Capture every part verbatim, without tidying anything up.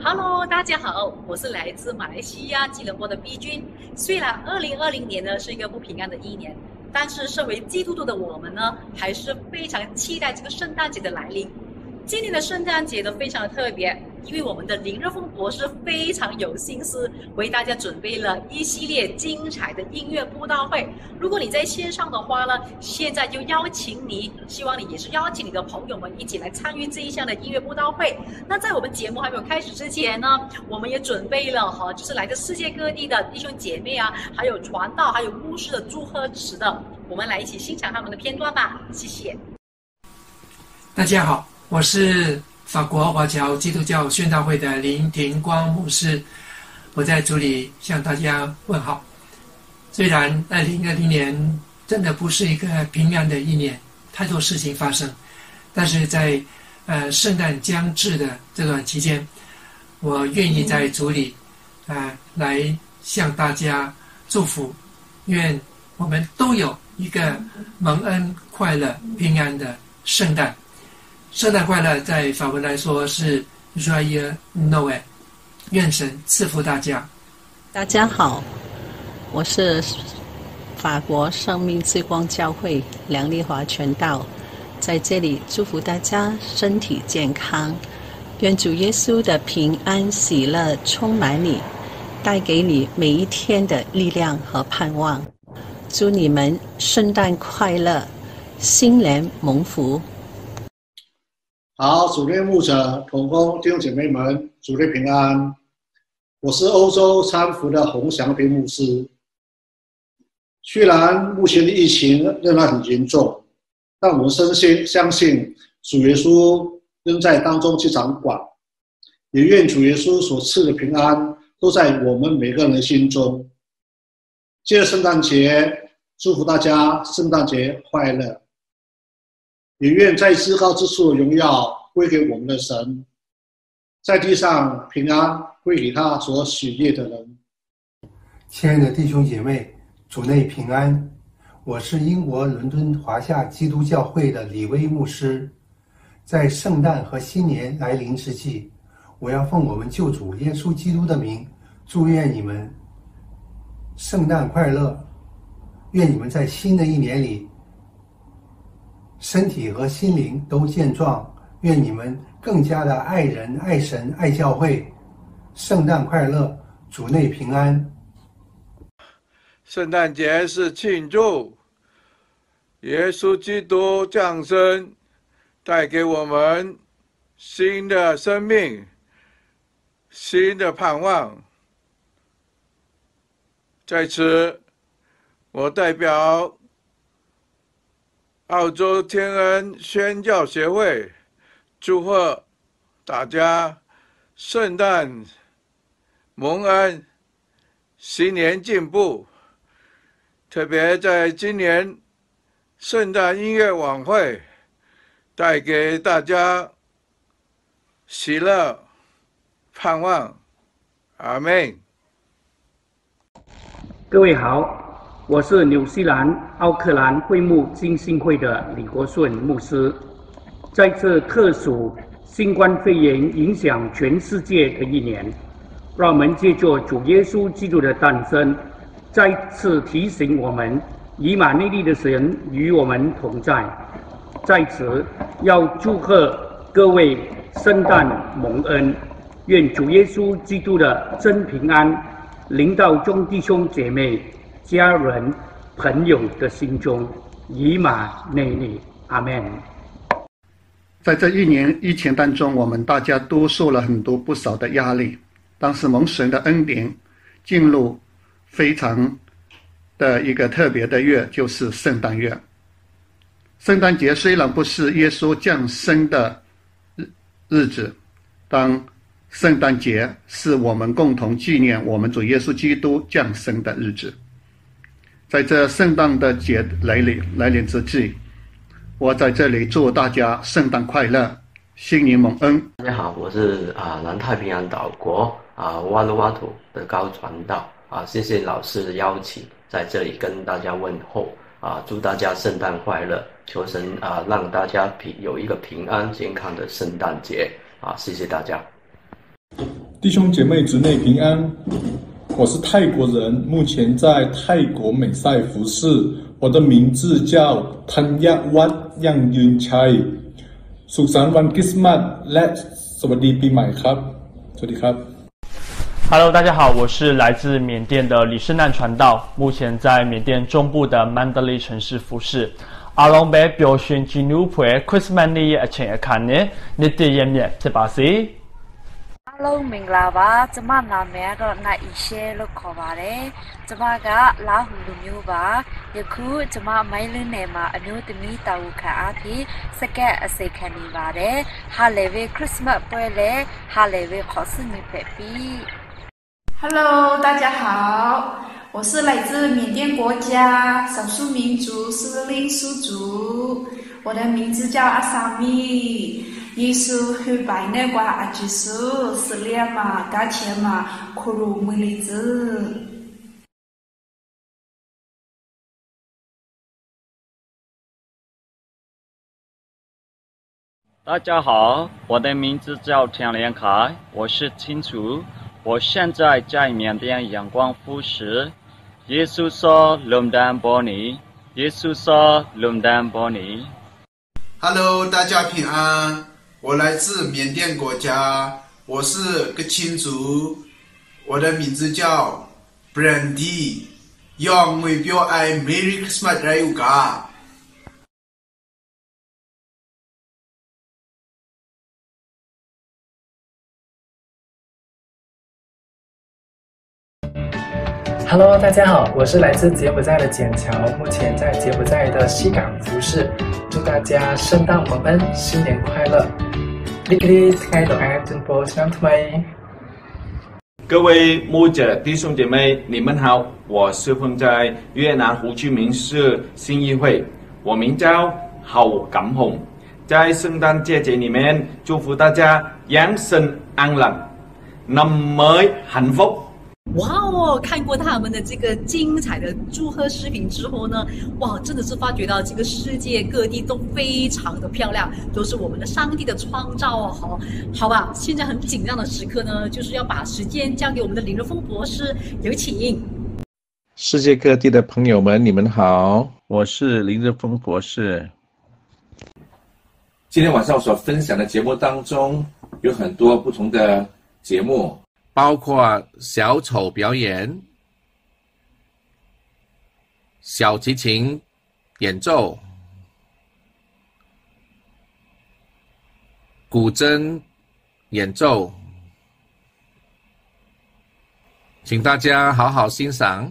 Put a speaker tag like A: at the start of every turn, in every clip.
A: Hello，大家好，我是来自马来西亚吉隆坡的 B 君。虽然二零二零年呢是一个不平安的一年，但是身为基督徒的我们呢，还是非常期待这个圣诞节的来临。今年的圣诞节呢非常的特别，因为我们的林热凤博士非常有心思，为大家准备了一系列精彩的音乐布道会。如果你在线上的话呢，现在就邀请你，希望你也是邀请你的朋友们一起来参与这一项的音乐布道会。那在我们节目还没有开始之前呢，我们也准备了哈，就是来自世界各地的弟兄姐妹啊，还有传道，还有牧师的祝贺词的，我们来一起欣赏他们的片段吧，谢谢。
B: 大家好，我是法国华侨基督教宣道会的林庭光牧师，我在主里向大家问好。虽然二零二零年真的不是一个平安的一年，太多事情发生，但是在呃圣诞将至的这段期间，我愿意在主里呃来向大家祝福，愿我们都有一个蒙恩、快乐、平安的圣诞。圣诞快乐在法文来说是 Joyeux Noël， 愿神赐福大家。
C: 大家好，我是法国生命之光教会梁丽华传道，在这里祝福大家身体健康，愿主耶稣的平安喜乐充满你，带给你每一天的力量和盼望。祝你们圣诞快乐，新年蒙福。
D: 好，主内牧者、同工弟兄姐妹们，主内平安。我是欧洲参福的洪祥平牧师。虽然目前的疫情仍然很严重，但我们深信相信主耶稣仍在当中去掌管，也愿主耶稣所赐的平安都在我们每个人的心中。借着圣诞节，祝福大家圣诞节快乐。也愿在至高之处的荣耀归给我们的神，在地上平安归给他所喜悦的人。
E: 亲爱的弟兄姐妹，主内平安。我是英国伦敦华夏基督教会的李威牧师。在圣诞和新年来临之际，我要奉我们救主耶稣基督的名，祝愿你们圣诞快乐。愿你们在新的一年里身体和心灵都健壮，愿你们更加的爱人、爱神、爱教会。圣诞快乐，主内平安。
F: 圣诞节是庆祝耶稣基督降生，带给我们新的生命、新的盼望。在此，我代表澳洲天恩宣教协会祝贺大家圣诞蒙恩，新年进步。特别在今年圣诞音乐晚会带给大家喜乐盼望。阿们。
G: 各位好，我是纽西兰奥克兰会幕浸信会的李国顺牧师。在这特殊新冠肺炎影响全世界的一年，让我们借着主耶稣基督的诞生，再次提醒我们，以马内利的神与我们同在。在此，要祝贺各位圣诞蒙恩，愿主耶稣基督的真平安临到众弟兄姐妹、家人、朋友的心中，以马内利。阿们。
H: 在这一年疫情当中，我们大家都受了很多不少的压力，但是蒙神的恩典，进入非常的一个特别的月，就是圣诞月。圣诞节虽然不是耶稣降生的日子，但圣诞节是我们共同纪念我们主耶稣基督降生的日子。在这圣诞的节来临来临之际，我在这里祝大家圣诞快乐，新年蒙恩。
I: 大家好，我是啊南太平洋岛国啊瓦努瓦图的高传道啊，谢谢老师的邀请，在这里跟大家问候啊，祝大家圣诞快乐，求神啊让大家平有一个平安健康的圣诞节啊，谢谢大家。
J: 弟兄姐妹，主内平安。我是泰国人，目前在泰国美赛服侍。我的名字叫ธัญวัฒน์ยั่งยืนชัยสุขสันต์วันคริสต์มาสและสวัสดีปีใหม่ครับสวัสดีครับ
K: Hello， 大家好，我是来自缅甸的李圣难传道，目前在缅甸中部的曼德勒城市服侍。阿龙贝表现基努普的 Christmas 呢也请看呢，你的页面是吧？是。
L: Hello， မင်္ဂလာပါ။ကျွန်မနာမည်ကတော့နိုင်အီရှဲလို့ခေါ်ပါတယ်။ကျွန်မကလာဟူလူမျိုးပါ။ယခုကျွန်မမိုင်းလင်းနယ်မှာအမျိုးသမီးတာဝန်ခံအားဖြင့်စကက်အစိတ်ခံနေပါတယ်။ဟာလေဝေခရစ်စမတ်ပွဲလေဟာလေဝေခေါ်စနေပဲပြီ။
M: Hello， 大家好，我是来自缅甸国家少数民族斯林苏族，我的名字叫阿萨米。耶稣会拜那个阿基苏斯列嘛嘎切嘛库鲁梅里兹。
N: 大家好，我的名字叫田连凯，我是清楚。我现在在缅甸阳光服侍。耶稣说龙丹波尼，耶稣说龙丹波尼。
O: Hello， 大家平安。我来自缅甸国家，我是个亲族，我的名字叫 Brandy， 用我表爱 Merry Christmas 来有噶。
P: Hello， 大家好，我是来自柬埔寨的简乔，目前在柬埔寨的西港服侍。祝大家圣诞蒙恩，新年快乐！你哋睇到爱进步相同没？
Q: 各位牧者弟兄姐妹，你们好，我是奉在越南胡志明市信义会，我名叫郝錦雄，在圣诞节节里面祝福大家养生安乐，năm mới hạnh phúc。
A: 哇哦！看过他们的这个精彩的祝贺视频之后呢，哇，真的是发觉到这个世界各地都非常的漂亮，都是我们的上帝的创造哦。好，好吧，现在很紧张的时刻呢，就是要把时间交给我们的林日峰博士，有请。
R: 世界各地的朋友们，你们好，我是林日峰博士。今天晚上所分享的节目当中，有很多不同的节目。包括小丑表演、小提琴演奏、古筝演奏，请大家好好欣赏。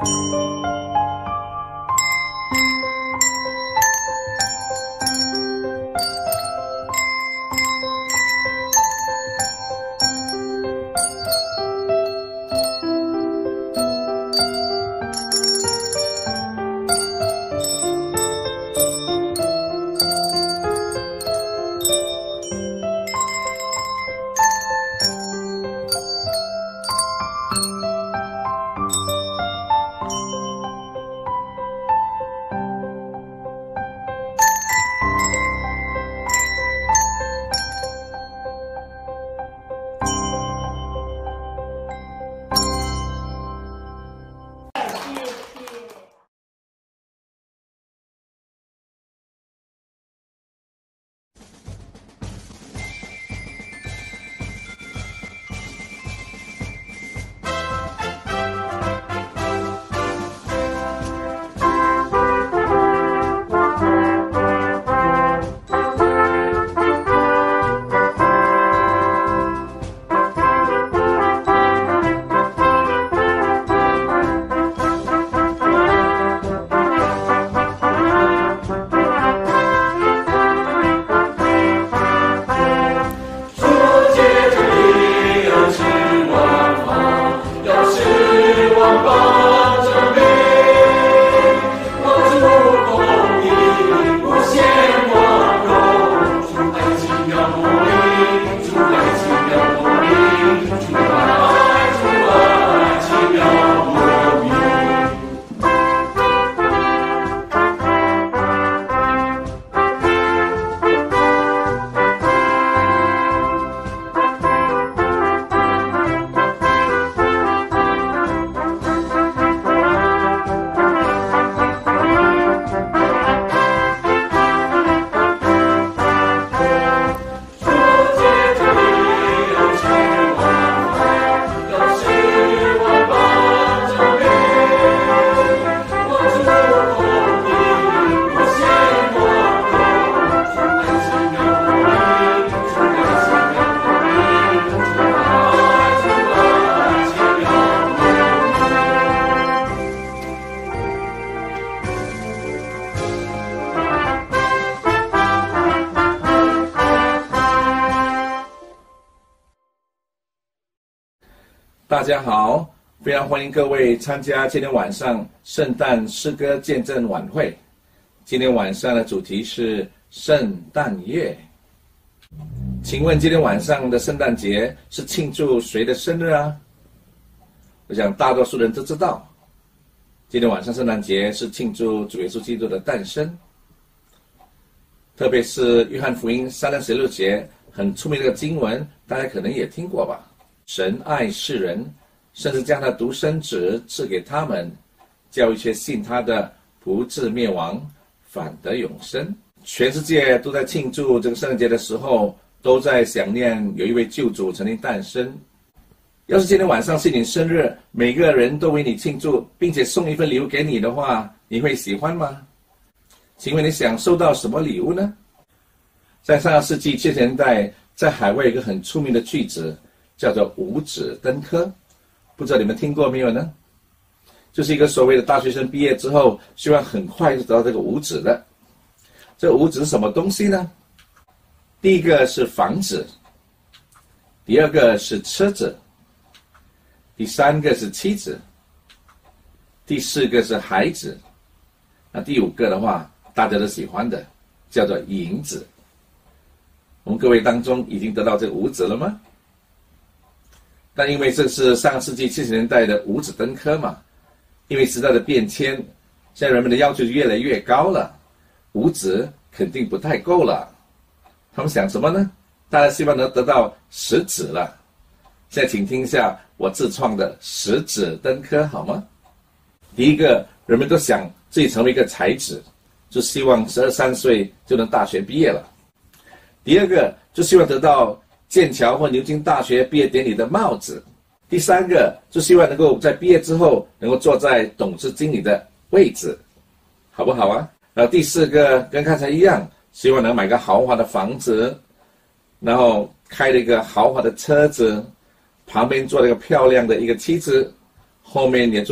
R: 大家好，非常欢迎各位参加今天晚上圣诞诗歌见证晚会。今天晚上的主题是圣诞夜。请问今天晚上的圣诞节是庆祝谁的生日啊？我想大多数人都知道，今天晚上圣诞节是庆祝主耶稣基督的诞生。特别是约翰福音三章十六节很出名的经文，大家可能也听过吧？神爱世人，甚至将他独生子赐给他们，叫一切信他的不至灭亡，反得永生。全世界都在庆祝这个圣诞节的时候，都在想念有一位救主曾经诞生。要是今天晚上是你生日，每个人都为你庆祝，并且送一份礼物给你的话，你会喜欢吗？请问你想收到什么礼物呢？在上个世纪七十年代，在海外有一个很出名的句子，叫做五子登科，不知道你们听过没有呢？就是一个所谓的大学生毕业之后，希望很快就得到这个五子的。这五子是什么东西呢？第一个是房子，第二个是车子，第三个是妻子，第四个是孩子，那第五个的话，大家都喜欢的，叫做银子。我们各位当中已经得到这个五子了吗？但因为这是上个世纪七十年代的五子登科嘛，因为时代的变迁，现在人们的要求越来越高了，五子肯定不太够了。他们想什么呢？大家希望能得到十子了。现在请听一下我自创的十子登科好吗？第一个，人们都想自己成为一个才子，就希望十二三岁就能大学毕业了。第二个，就希望得到剑桥或牛津大学毕业典礼的帽子。第三个，就希望能够在毕业之后能够坐在董事经理的位置，好不好啊？然后第四个，跟刚才一样，希望能买个豪华的房子，然后开了一个豪华的车子，旁边坐了一个漂亮的一个妻子，后面也坐了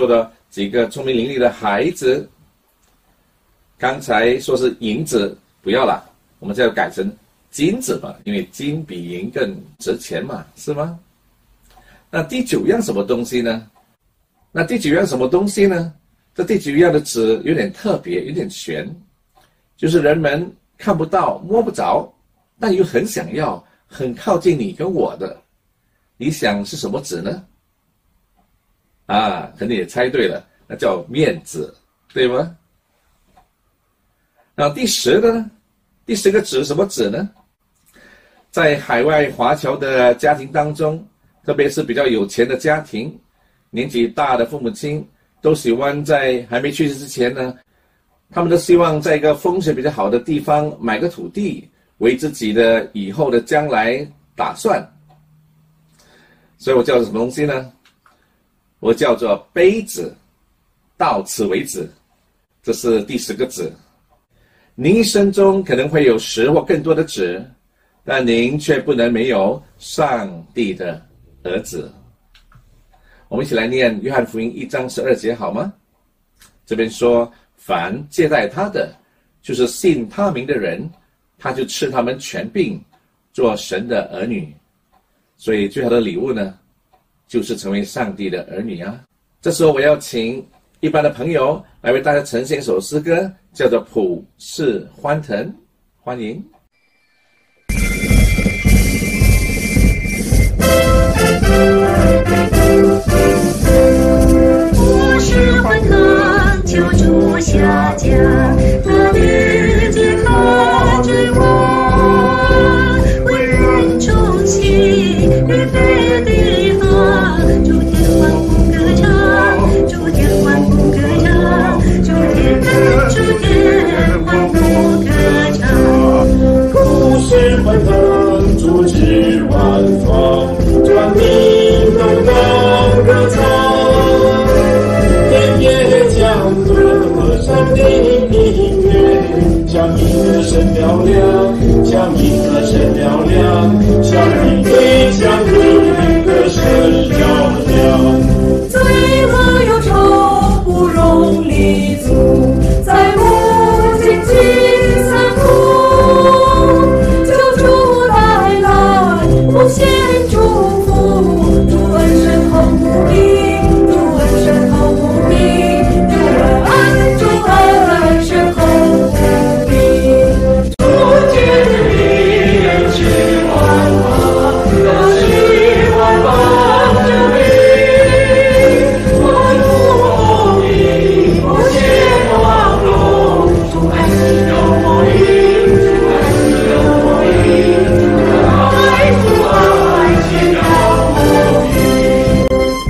R: 几个聪明伶俐的孩子。刚才说是银子，不要了，我们就要改成金子吧，因为金比银更值钱嘛，是吗？那第九样什么东西呢？那第九样什么东西呢？这第九样的纸有点特别，有点悬，就是人们看不到、摸不着，但又很想要、很靠近你跟我的。你想是什么纸呢？啊，肯定也猜对了，那叫面子，对吗？然后第十个呢？第十个纸什么纸呢？在海外华侨的家庭当中，特别是比较有钱的家庭，年纪大的父母亲都喜欢在还没去世之前呢，他们都希望在一个风水比较好的地方买个土地，为自己的以后的将来打算。所以我叫做什么东西呢？我叫做杯子，到此为止。这是第十个纸。您一生中可能会有十或更多的纸，但您却不能没有上帝的儿子。我们一起来念约翰福音一章十二节好吗？这边说，凡接待他的，就是信他名的人，他就赐他们权柄，做神的儿女。所以最好的礼物呢，就是成为上帝的儿女啊。这时候我要请一般的朋友来为大家呈现一首诗歌，叫做《普世欢腾》，欢迎。
S: 普世欢腾，救主下嫁，他的健康之王，为人中心，预备地方，诸天欢呼歌唱，诸天欢呼歌唱，诸天诸天欢呼歌唱。
T: 普世欢腾，主旨万方，传民动荡歌唱。天也将歌山的音乐，向你歌声嘹亮，向你歌声嘹亮，向你对向你歌声嘹亮。
S: 罪恶忧愁不容立足，在无尽尽三途，救主来来，奉献祝福，主恩深厚无比，主恩深厚无比，主恩主恩深厚无比。主天地人去万方，各去万方之地，我主你不见光荣，主爱是有我意，主爱是有我意，主爱主爱是有我意。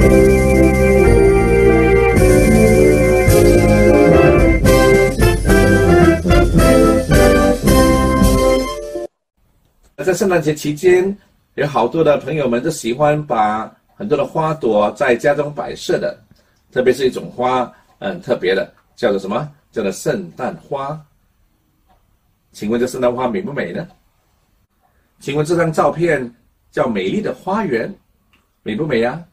R: 在圣诞节期间，有好多的朋友们都喜欢把很多的花朵在家中摆设的，特别是一种花，很特别的，叫做什么？叫做圣诞花。请问这圣诞花美不美呢？请问这张照片叫美丽的花园，美不美呀？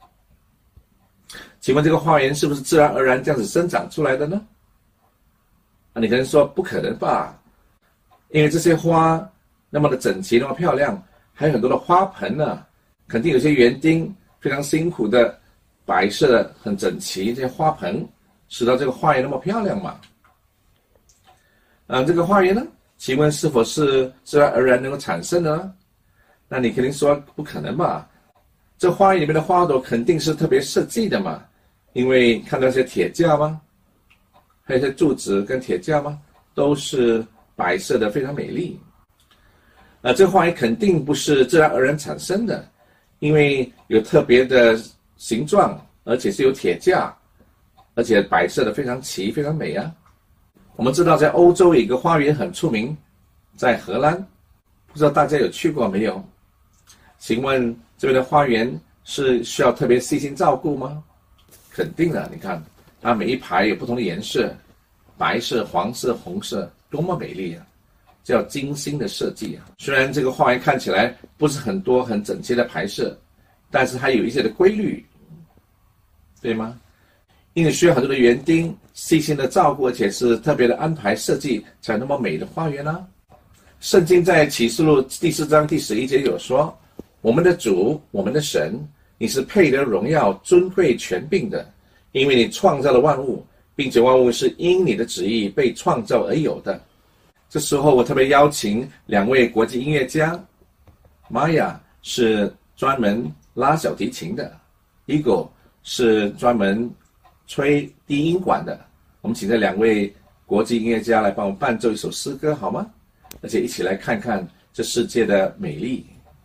R: 请问这个花园是不是自然而然这样子生长出来的呢？啊，你可能说不可能吧，因为这些花那么的整齐，那么漂亮，还有很多的花盆呢，肯定有些园丁非常辛苦的摆设的很整齐，这些花盆使到这个花园那么漂亮嘛。嗯，这个花园呢，请问是否是自然而然能够产生的呢？那你肯定说不可能吧，这花园里面的花朵肯定是特别设计的嘛，因为看到一些铁架吗？还有一些柱子跟铁架吗？都是摆设的非常美丽。呃，这个花园肯定不是自然而然产生的，因为有特别的形状，而且是有铁架，而且摆设的非常齐，非常美啊。我们知道在欧洲有一个花园很出名，在荷兰，不知道大家有去过没有？请问这边的花园是需要特别细心照顾吗？肯定的，你看它每一排有不同的颜色，白色、黄色、红色，多么美丽啊！叫精心的设计啊！虽然这个花园看起来不是很多很整齐的排设，但是它有一些的规律，对吗？ 因为需要很多的园丁细心的照顾，而且是特别的安排设计，才有那么美的花园啊。圣经在启示录第四章第十一节有说：“我们的主，我们的神，你是配得荣耀、尊贵、权柄的，因为你创造了万物，并且万物是因你的旨意被创造而有的。”这时候，我特别邀请两位国际音乐家，玛雅是专门拉小提琴的 ，Eagle 是专门吹低音管的。我们请这两位国际音乐家来帮我伴奏一首诗歌，好吗？而且一起来看看这世界的美丽。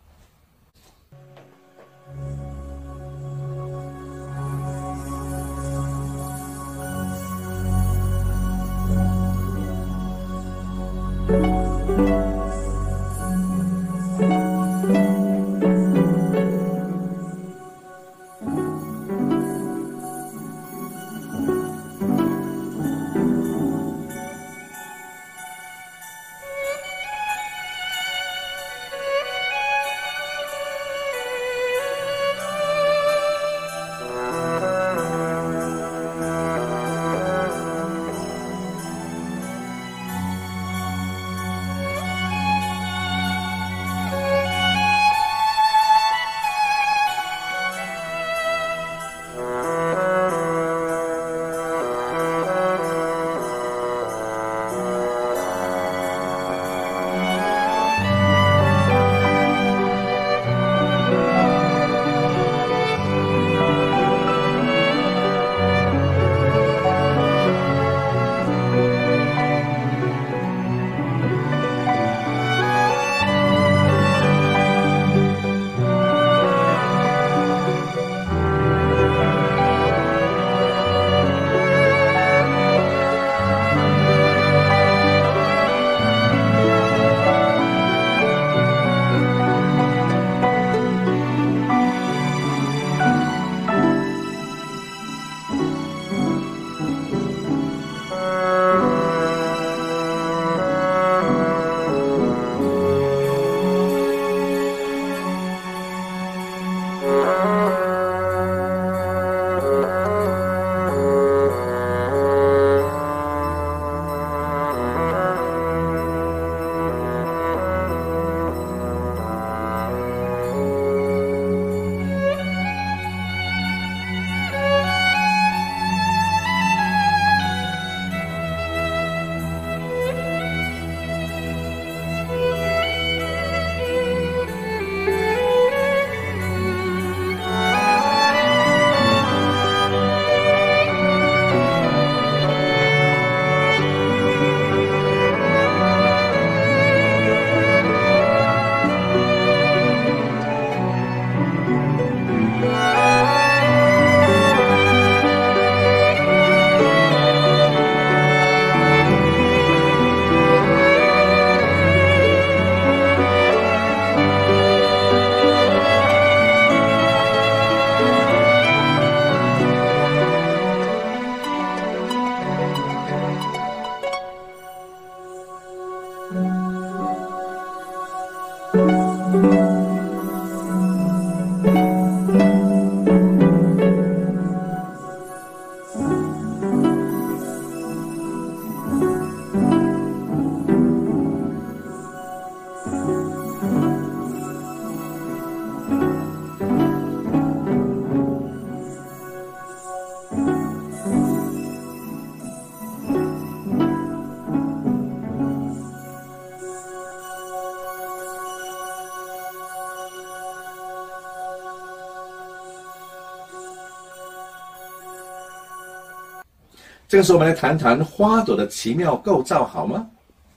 R: 这个时候，我们来谈谈花朵的奇妙构造，好吗？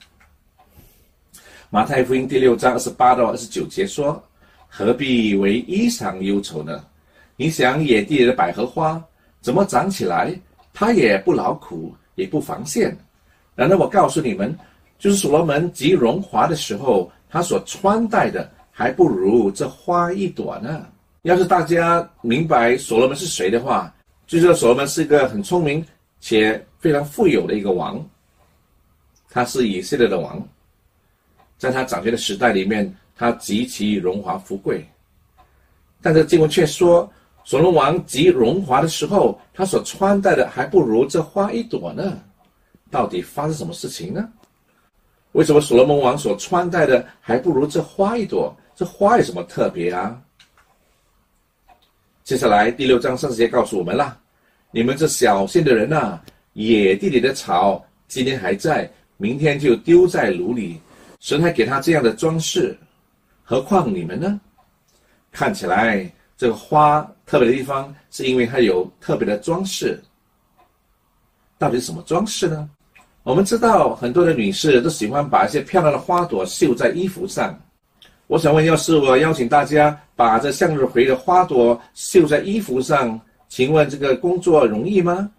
R: 马太福音第六章二十八到二十九节说：“何必为衣裳忧愁呢？你想野地里的百合花怎么长起来？它也不劳苦，也不纺线。然而我告诉你们，就是所罗门极荣华的时候，他所穿戴的还不如这花一朵呢。”要是大家明白所罗门是谁的话，就知道所罗门是一个很聪明且非常富有的一个王。他是以色列的王，在他掌权的时代里面，他极其荣华富贵。但这经文却说， 所罗门王极荣华的时候，他所穿戴的还不如这花一朵呢。到底发生什么事情呢？为什么所罗门王所穿戴的还不如这花一朵？这花有什么特别啊？接下来第六章三十节告诉我们啦：你们这小心的人啊，野地里的草今天还在，明天就丢在炉里。神还给他这样的装饰，何况你们呢？看起来这个花特别的地方，是因为它有特别的装饰。到底是什么装饰呢？我们知道很多的女士都喜欢把一些漂亮的花朵绣在衣服上。我想问，要是我邀请大家把这向日葵的花朵绣在衣服上，请问这个工作容易吗？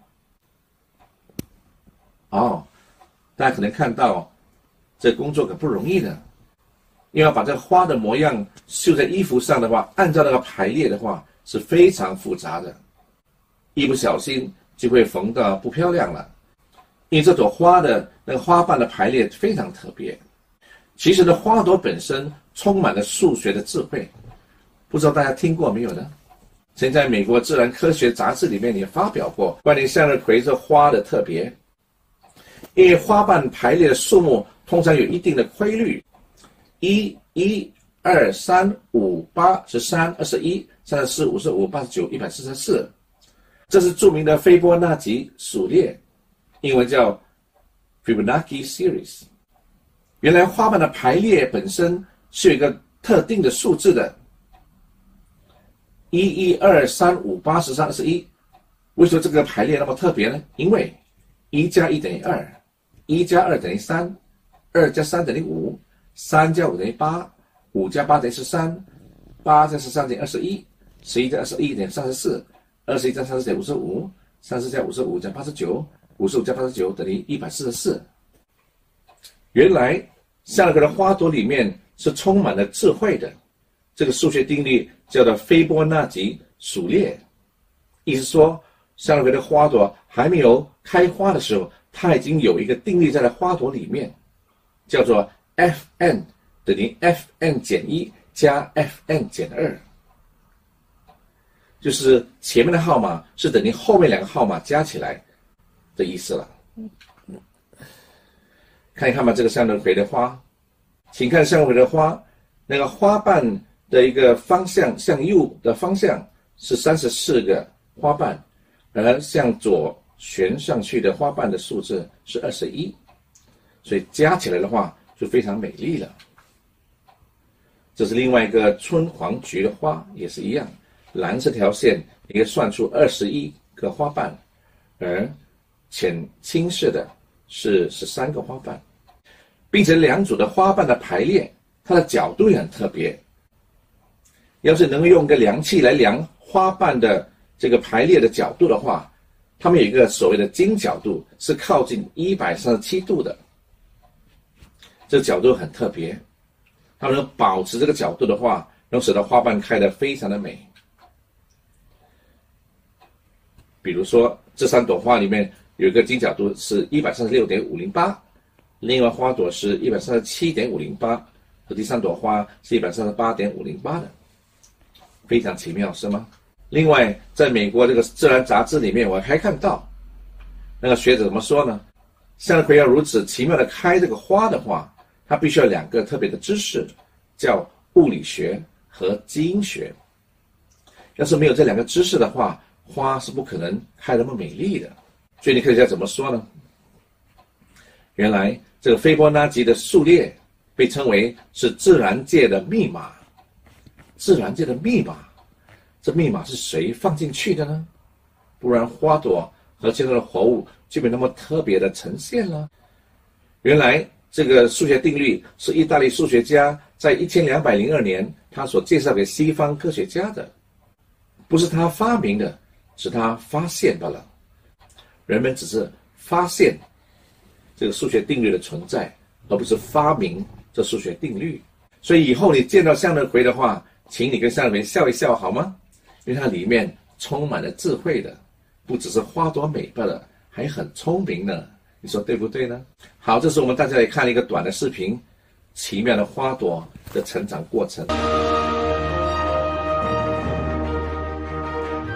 R: 哦，大家可能看到这工作可不容易的，因为要把这个花的模样绣在衣服上的话，按照那个排列的话是非常复杂的，一不小心就会缝得不漂亮了。因为这朵花的那个花瓣的排列非常特别。其实呢，花朵本身充满了数学的智慧，不知道大家听过没有呢？曾在美国自然科学杂志里面也发表过关于向日葵这花的特别。因为花瓣排列的数目通常有一定的规律，一、一、二、三、五、八、十三、二十一、三十四、五十五、八十九、一百四十四，这是著名的斐波那契数列，英文叫 Fibonacci Series。原来花瓣的排列本身是有一个特定的数字的，一、一、二、三、五、八、十三、二十一。为什么这个排列那么特别呢？因为一加一等于二，一加二等于三，二加三等于五，三加五等于八，五加八等于十三，八加十三等于二十一，十一加二十一等于三十四，二十一加三十等于五十五，三十加五十五等于八十九，五十五加八十九等于一百四十四。原来向日葵的花朵里面是充满了智慧的，这个数学定律叫做斐波那契数列，意思说向日葵的花朵还没有开花的时候，它已经有一个定律在了花朵里面，叫做 Fn 等于 Fn 减一加 Fn 减二，就是前面的号码是等于后面两个号码加起来的意思了。看一看吧，这个向日葵的花，请看向日葵的花，那个花瓣的一个方向向右的方向是三十四个花瓣，而向左旋上去的花瓣的数字是二十一，所以加起来的话就非常美丽了。这是另外一个春黄菊的花，也是一样，蓝色条线你可以算出二十一个花瓣，而浅青色的是十三个花瓣，并且两组的花瓣的排列，它的角度也很特别。要是能够用个量器来量花瓣的这个排列的角度的话，它们有一个所谓的经角度，是靠近一百三十七度的。这个角度很特别，它们能保持这个角度的话，能使得花瓣开得非常的美。比如说，这三朵花里面有一个经角度是 一百三十六点五零八， 另外花朵是 一百三十七点五零八， 和第三朵花是 一百三十八点五零八 的，非常奇妙，是吗？另外，在美国这个自然杂志里面，我还看到那个学者怎么说呢？向日葵要如此奇妙的开这个花的话，它必须要两个特别的知识，叫物理学和基因学。要是没有这两个知识的话，花是不可能开那么美丽的。所以你科学家怎么说呢？原来这个斐波那契的数列被称为是自然界的密码。自然界的密码，这密码是谁放进去的呢？不然花朵和其他的活物就没那么特别的呈现了。原来这个数学定律是意大利数学家在一千两百零二年他所介绍给西方科学家的，不是他发明的，是他发现罢了。人们只是发现这个数学定律的存在，而不是发明这数学定律。所以以后你见到向日葵的话，请你跟向日葵笑一笑好吗？因为它里面充满了智慧的，不只是花朵美罢了，还很聪明呢。你说对不对呢？好，这是我们大家来看一个短的视频，奇妙的花朵的成长过程。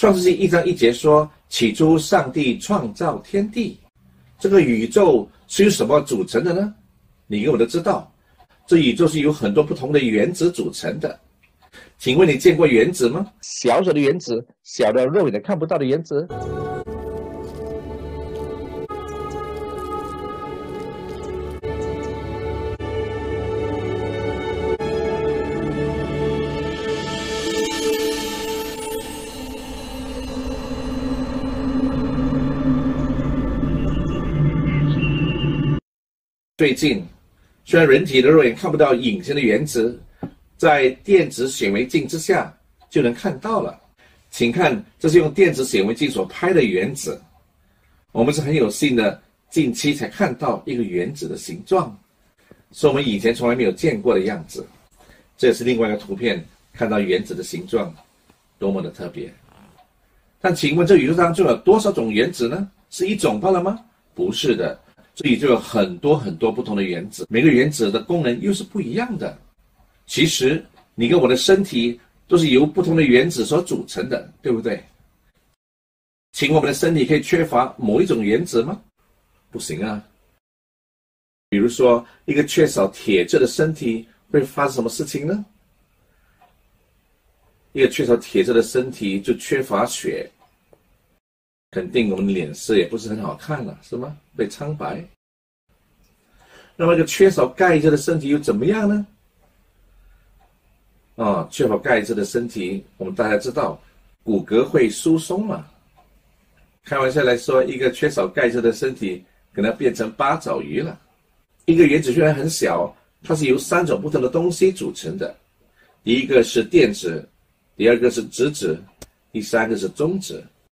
R: 创世纪一章一节说：“起初上帝创造天地。”这个宇宙是由什么组成的呢？你跟我都知道，这宇宙是由很多不同的原子组成的。请问你见过原子吗？小小的原子，小的肉眼看不到的原子。最近，虽然人体的肉眼看不到隐形的原子，在电子显微镜之下就能看到了。请看，这是用电子显微镜所拍的原子。我们是很有幸的，近期才看到一个原子的形状，是我们以前从来没有见过的样子。这是另外一个图片，看到原子的形状，多么的特别。但请问，这宇宙当中有多少种原子呢？是一种罢了吗？不是的。这里就有很多很多不同的原子，每个原子的功能又是不一样的。其实你跟我的身体都是由不同的原子所组成的，对不对？请问我们的身体可以缺乏某一种原子吗？不行啊。比如说，一个缺少铁质的身体会发生什么事情呢？一个缺少铁质的身体就缺乏血，肯定我们的脸色也不是很好看了，是吗？被苍白。那么一个缺少钙质的身体又怎么样呢？啊、哦，缺乏钙质的身体，我们大家知道，骨骼会疏松嘛。开玩笑来说，一个缺少钙质的身体，可能变成八爪鱼了。一个原子虽然很小，它是由三种不同的东西组成的。第一个是电子，第二个是质子，第三个是中子。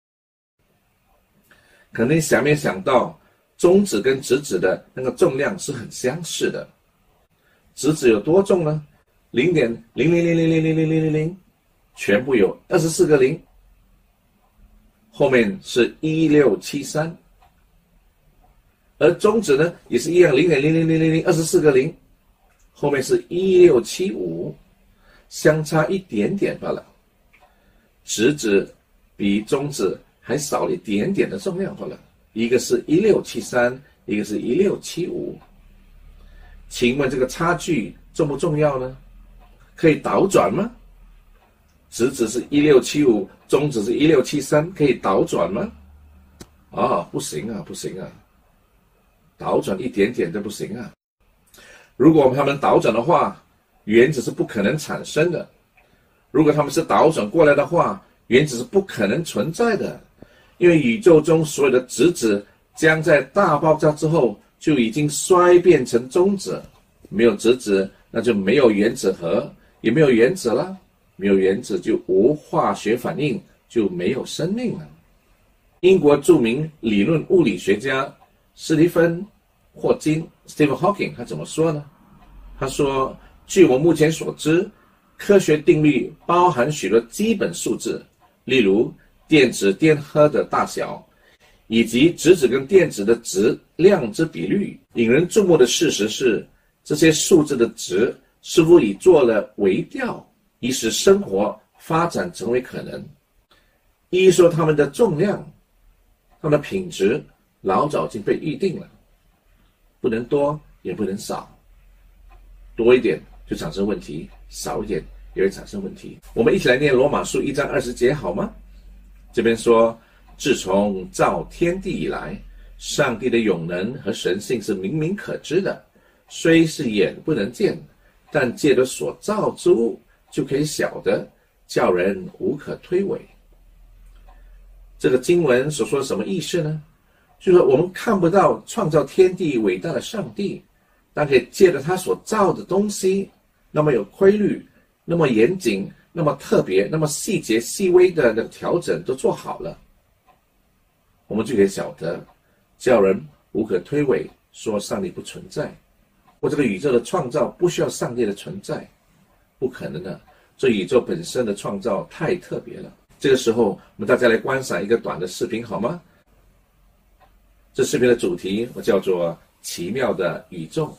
R: 可能想没想到，中子跟质子的那个重量是很相似的。质子有多重呢？零点零零零零零零零零零零，全部有二十四个零。后面是一六七三，而中子呢也是一样，零点零零零零零，二十四个零，后面是一六七五，相差一点点罢了。质子比中子还少了一点点的重量罢了，一个是一六七三，一个是一六七五。请问这个差距重不重要呢？可以倒转吗？质子是一六七五，中子是一六七三，可以倒转吗？啊，不行啊，不行啊，倒转一点点都不行啊。如果他们倒转的话，原子是不可能产生的。如果他们是倒转过来的话，原子是不可能存在的。因为宇宙中所有的质子将在大爆炸之后就已经衰变成中子，没有质子，那就没有原子核，也没有原子了。没有原子就无化学反应，就没有生命了。英国著名理论物理学家斯蒂芬·霍金 （Stephen Hawking） 他怎么说呢？他说：“据我目前所知，科学定律包含许多基本数字，例如电子电荷的大小，以及质子跟电子的质量之比率。引人注目的事实是，这些数字的值似乎已做了微调。”以使生活发展成为可能。一说它们的重量，它们的品质老早已经被预定了，不能多也不能少，多一点就产生问题，少一点也会产生问题。我们一起来念罗马书一章二十节好吗？这边说，自从造天地以来，上帝的永能和神性是明明可知的，虽是眼不能见，但借着所造之物就可以晓得，叫人无可推诿。这个经文所说的什么意思呢？就是说我们看不到创造天地伟大的上帝，但可以借着他所造的东西，那么有规律，那么严谨，那么特别，那么细节细微的那个调整都做好了，我们就可以晓得，叫人无可推诿，说上帝不存在，或这个宇宙的创造不需要上帝的存在。不可能的，这宇宙本身的创造太特别了。这个时候，我们大家来观赏一个短的视频好吗？这视频的主题我叫做“奇妙的宇宙”。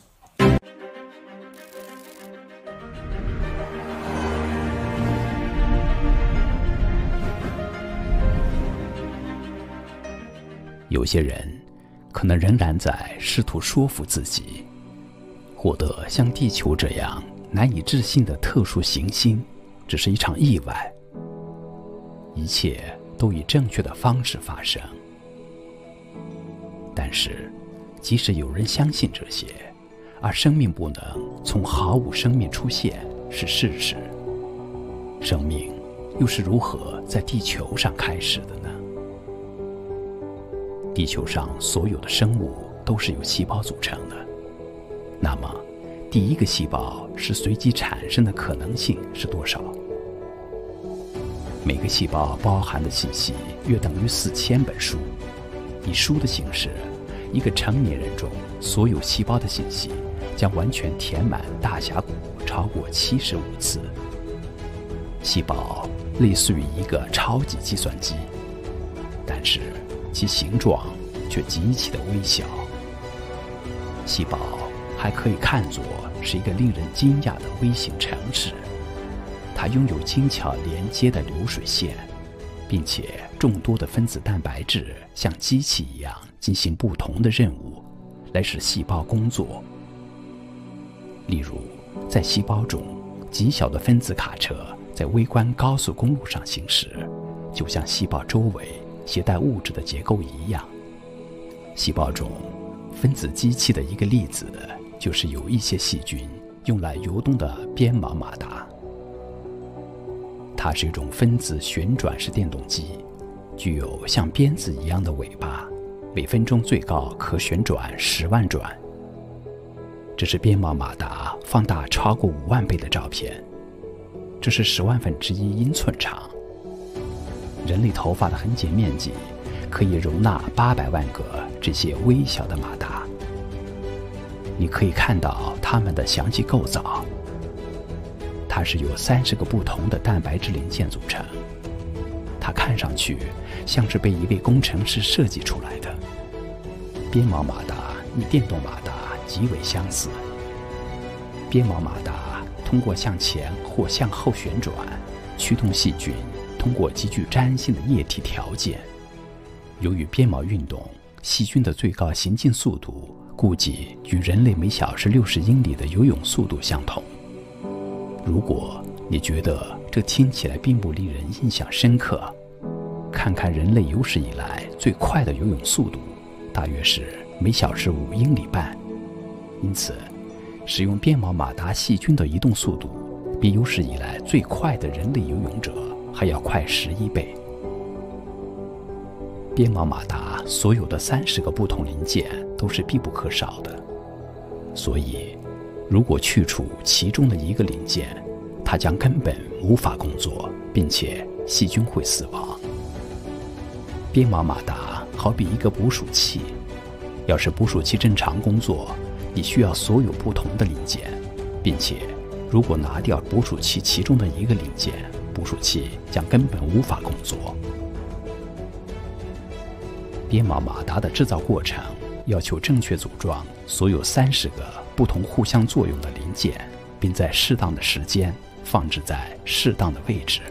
U: 有些人可能仍然在试图说服自己，获得像地球这样难以置信的特殊行星只是一场意外，一切都以正确的方式发生。但是即使有人相信这些，而生命不能从毫无生命出现是事实，生命又是如何在地球上开始的呢？地球上所有的生物都是由细胞组成的，那么第一个细胞是随机产生的可能性是多少？每个细胞包含的信息约等于四千本书，以书的形式，一个成年人中所有细胞的信息将完全填满大峡谷超过七十五次。细胞类似于一个超级计算机，但是其形状却极其的微小。细胞还可以看作是一个令人惊讶的微型城市，它拥有精巧连接的流水线，并且众多的分子蛋白质像机器一样进行不同的任务，来使细胞工作。例如，在细胞中，极小的分子卡车在微观高速公路上行驶，就像细胞周围携带物质的结构一样。细胞中分子机器的一个例子就是有一些细菌用来游动的鞭毛马达。它是一种分子旋转式电动机，具有像鞭子一样的尾巴，每分钟最高可旋转十万转。这是鞭毛马达放大超过五万倍的照片，这是十万分之一英寸长。人类头发的横截面积可以容纳八百万个这些微小的马达。你可以看到它们的详细构造，它是由三十个不同的蛋白质零件组成，它看上去像是被一位工程师设计出来的。鞭毛马达与电动马达极为相似，鞭毛马达通过向前或向后旋转，驱动细菌通过极具粘性的液体条件。由于鞭毛运动，细菌的最高行进速度估计与人类每小时六十英里的游泳速度相同。如果你觉得这听起来并不令人印象深刻，看看人类有史以来最快的游泳速度，大约是每小时五英里半。因此，使用鞭毛马达细菌的移动速度比有史以来最快的人类游泳者还要快十一倍。鞭毛马达所有的三十个不同零件都是必不可少的，所以如果去除其中的一个零件，它将根本无法工作，并且细菌会死亡。鞭毛马达好比一个捕鼠器，要是捕鼠器正常工作，你需要所有不同的零件，并且如果拿掉捕鼠器其中的一个零件，捕鼠器将根本无法工作。鞭毛马达的制造过程要求正确组装所有三十个不同互相作用的零件，并在适当的时间放置在适当的位置。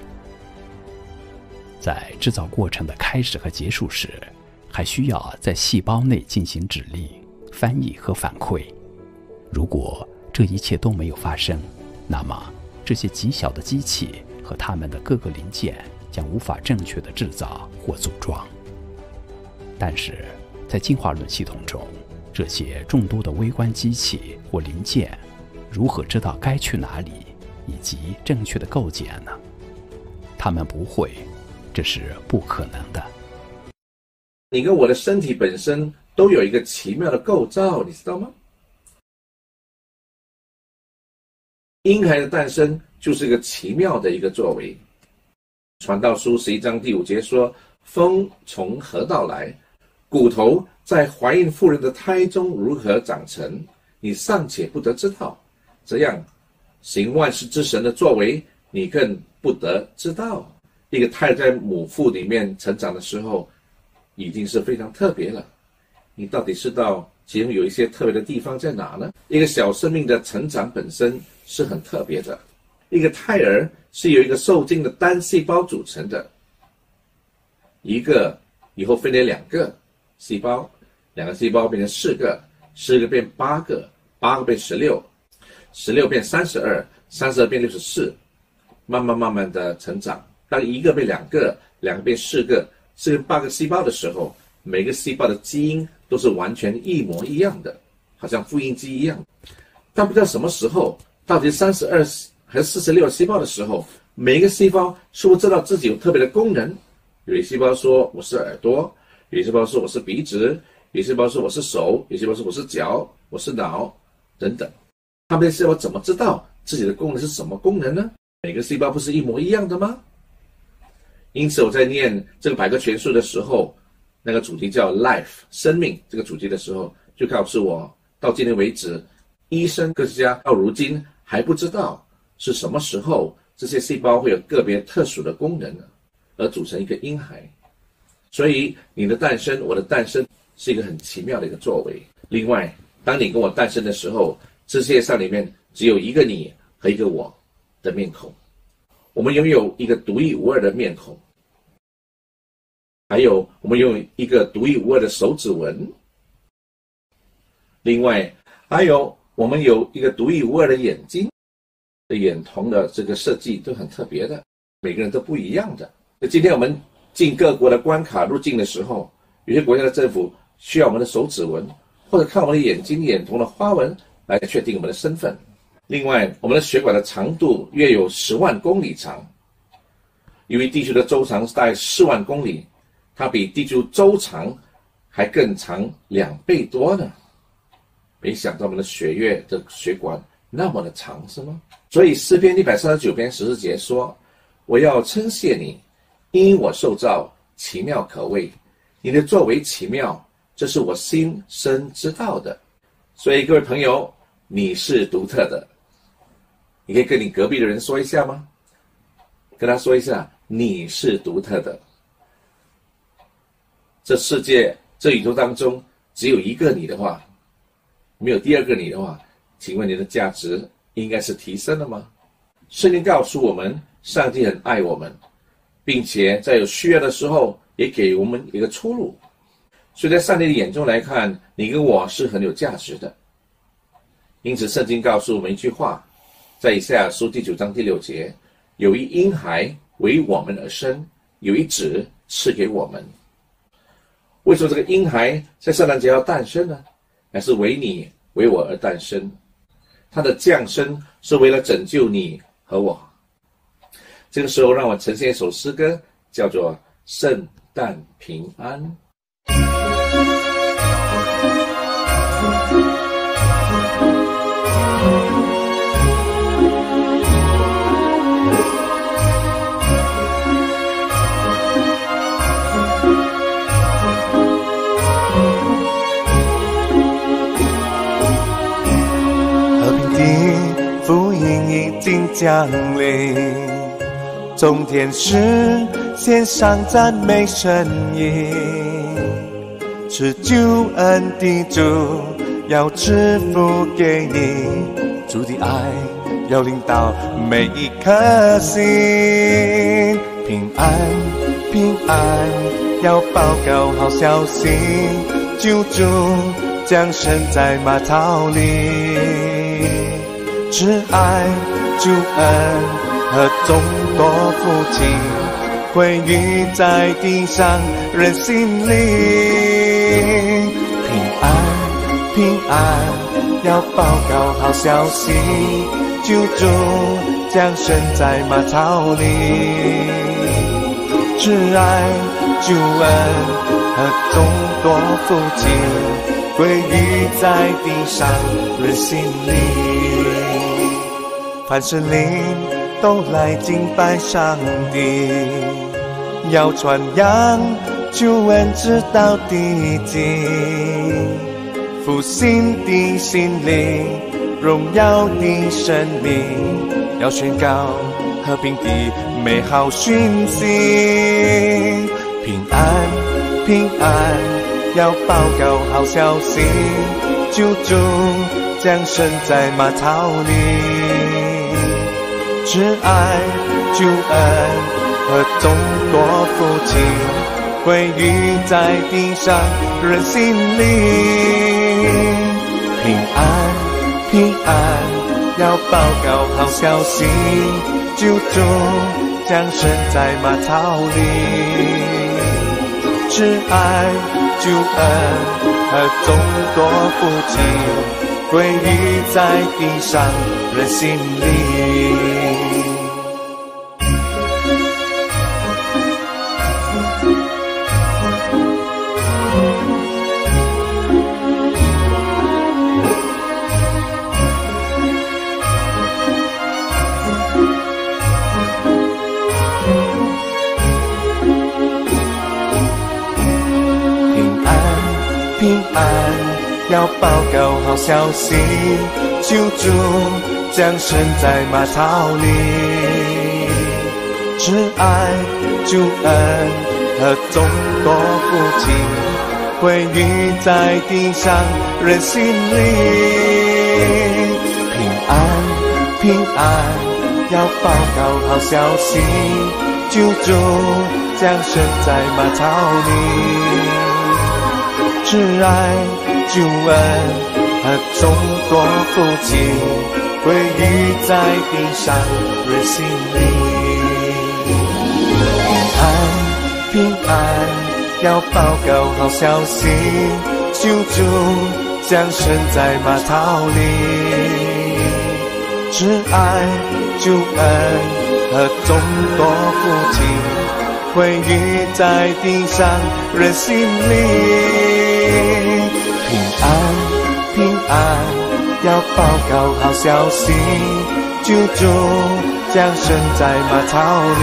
U: 在制造过程的开始和结束时，还需要在细胞内进行指令、翻译和反馈。如果这一切都没有发生，那么这些极小的机器和它们的各个零件将无法正确地制造或组装。但是在进化论系统中，这些众多的微观机器或零件如何知道该去哪里以及正确的构建呢？它们不会，这是不可能的。
R: 你跟我的身体本身都有一个奇妙的构造，你知道吗？婴孩的诞生就是一个奇妙的一个作为。传道书十一章第五节说：风从何到来？骨头在怀孕妇人的胎中如何长成，你尚且不得知道。这样，行万事之神的作为，你更不得知道。一个胎在母腹里面成长的时候，已经是非常特别了。你到底知道其中有一些特别的地方在哪呢？一个小生命的成长本身是很特别的。一个胎儿是由一个受精的单细胞组成的，一个以后分裂两个， 细胞，两个细胞变成四个，四个变八个，八个变十六，十六变三十二，三十二变六十四，慢慢慢慢的成长。当一个变两个，两个变四个，四个八个细胞的时候，每个细胞的基因都是完全一模一样的，好像复印机一样。但不知道什么时候，到底三十二还是四十六细胞的时候，每一个细胞是不是知道自己有特别的功能？有些细胞说我是耳朵，有些细胞说我是鼻子，有些细胞说我是手，有些细胞说我是脚，我是脑等等。他们的细胞怎么知道自己的功能是什么功能呢？每个细胞不是一模一样的吗？因此我在念这个百科全书的时候，那个主题叫 Life 生命这个主题的时候，就告诉我到今天为止，医生科学家到如今还不知道是什么时候这些细胞会有个别特殊的功能呢，而组成一个婴孩。所以你的诞生，我的诞生是一个很奇妙的一个作为。另外，当你跟我诞生的时候，这世界上里面只有一个你和一个我的面孔，我们拥有一个独一无二的面孔，还有我们拥有一个独一无二的手指纹，另外还有我们有一个独一无二的眼睛，眼瞳的这个设计都很特别的，每个人都不一样的。今天我们进各国的关卡入境的时候，有些国家的政府需要我们的手指纹，或者看我们的眼睛眼瞳的花纹来确定我们的身份。另外，我们的血管的长度约有十万公里长，由于地球的周长是大概四万公里，它比地球周长还更长两倍多呢。没想到我们的血液的血管那么的长，是吗？所以诗篇一百三十九篇十四节说：“我要称谢你，因我受造奇妙可畏，你的作为奇妙，这是我心生知道的。”所以各位朋友，你是独特的。你可以跟你隔壁的人说一下吗？跟他说一下，你是独特的。这世界这宇宙当中只有一个你的话，没有第二个你的话，请问你的价值应该是提升了吗？圣经告诉我们，上帝很爱我们，并且在有需要的时候也给我们一个出路。所以在上帝的眼中来看，你跟我是很有价值的。因此圣经告诉我们一句话，在以赛亚书第九章第六节，有一婴孩为我们而生，有一子赐给我们。为什么这个婴孩在圣诞节要诞生呢？乃是为你为我而诞生，他的降生是为了拯救你和我。这个时候让我呈现一首诗歌，叫做《圣诞平安》。
B: 福音已经降临，众天使献上赞美声音，是救恩的主要赐福给你，主的爱要领导每一颗心，平安平安要报告好消息，救主降生在马槽里，慈爱救恩和众多福气归于在地上人心里，平安平安要报告好消息，救主降生在马槽里，慈爱救恩和众多福气归于在地上人心里，凡是灵都来敬拜上帝，要传扬救恩直到地极，复兴的心灵，荣耀的生命，要宣告和平的美好讯息，平安平安要报告好消息，救主降生在马槽里，慈爱救恩和众多福气归于在地上人心里。平安平安，要报告好消息，救主降生在马槽里。慈爱救恩和众多福气，归于在地上人心里。平安，要报告好消息，救主降生在马槽里。慈爱救恩和众多福气，归于在地上人心里。平安平安，要报告好消息，救主降生在马槽里。慈爱救恩和众多福气，归于在地上人心里。平安平安，要报告好消息，救主降生在马槽里。慈爱救恩和众多福气，归于在地上人心里。平安平安，要报告好消息，救主降生在马槽里。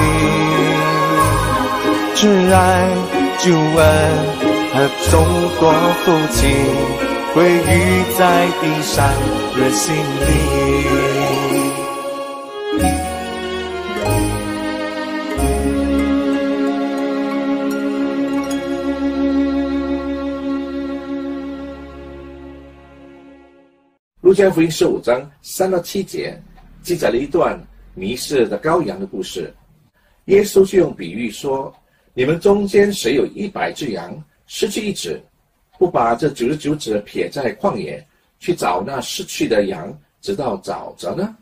B: 慈爱救恩和众多福气，归于在地上人心里。
R: 路加福音十五章三到七节记载了一段迷失的羔羊的故事。耶稣就用比喻说：你们中间谁有一百只羊，失去一只，不把这九十九只撇在旷野，去找那失去的羊，直到找着呢？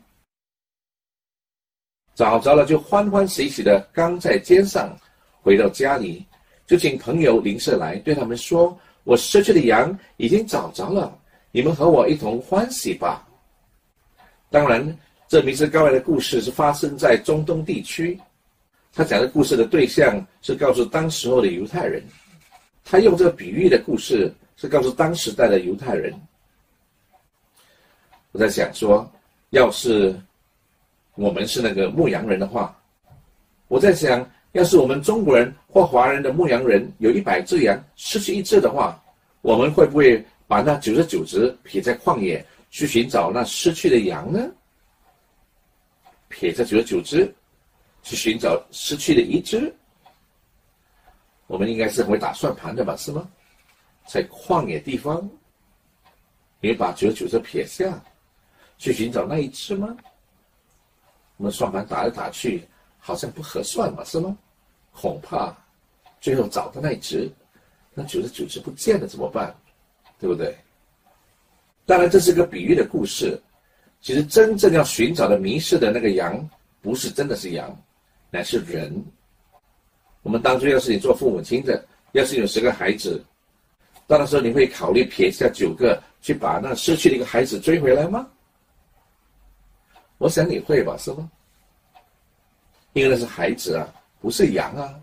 R: 找着了，就欢欢喜喜的扛在肩上，回到家里，就请朋友邻舍来，对他们说：我失去的羊已经找着了，你们和我一同欢喜吧。当然，这迷失羔羊的故事是发生在中东地区。他讲的故事的对象是告诉当时候的犹太人，他用这个比喻的故事是告诉当时代的犹太人。我在想说，要是我们是那个牧羊人的话，我在想，要是我们中国人或华人的牧羊人有一百只羊，失去一只的话，我们会不会把那九十九只撇在旷野，去寻找那失去的羊呢？撇在九十九只，去寻找失去的一只，我们应该是很会打算盘的吧，是吗？在旷野地方，你会把九十九只撇下，去寻找那一只吗？我们算盘打来打去，好像不合算吧，是吗？恐怕最后找到那一只，那九十九只不见了怎么办？对不对？当然，这是个比喻的故事。其实真正要寻找的迷失的那个羊，不是真的是羊，乃是人。我们当初要是你做父母亲的，要是有十个孩子，到那时候你会考虑撇下九个，去把那失去的一个孩子追回来吗？我想你会吧，是吗？因为那是孩子啊，不是羊啊。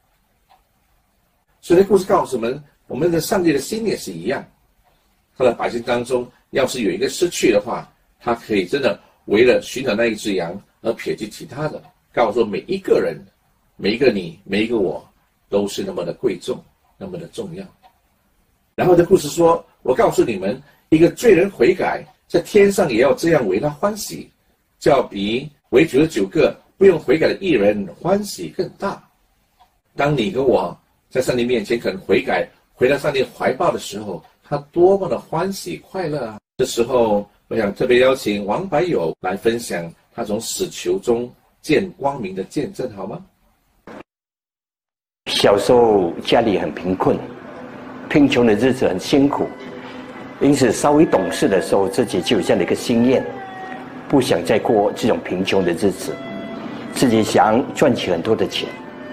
R: 所以这故事告诉我们，我们的上帝的心也是一样。他的百姓当中，要是有一个失去的话，他可以真的为了寻找那一只羊而撇弃其他的，告诉每一个人，每一个你，每一个我，都是那么的贵重，那么的重要。然后这故事说，我告诉你们，一个罪人悔改，在天上也要这样为他欢喜，较比为九十九个不用悔改的义人欢喜更大。当你跟我在上帝面前肯悔改，回到上帝怀抱的时候，他多么的欢喜快乐啊！这时候，我想特别邀请王百友来分享他从死囚中见光明的见证，好吗？
C: 小时候家里很贫困，贫穷的日子很辛苦，因此稍微懂事的时候，自己就有这样的一个心愿，不想再过这种贫穷的日子，自己想赚取很多的钱。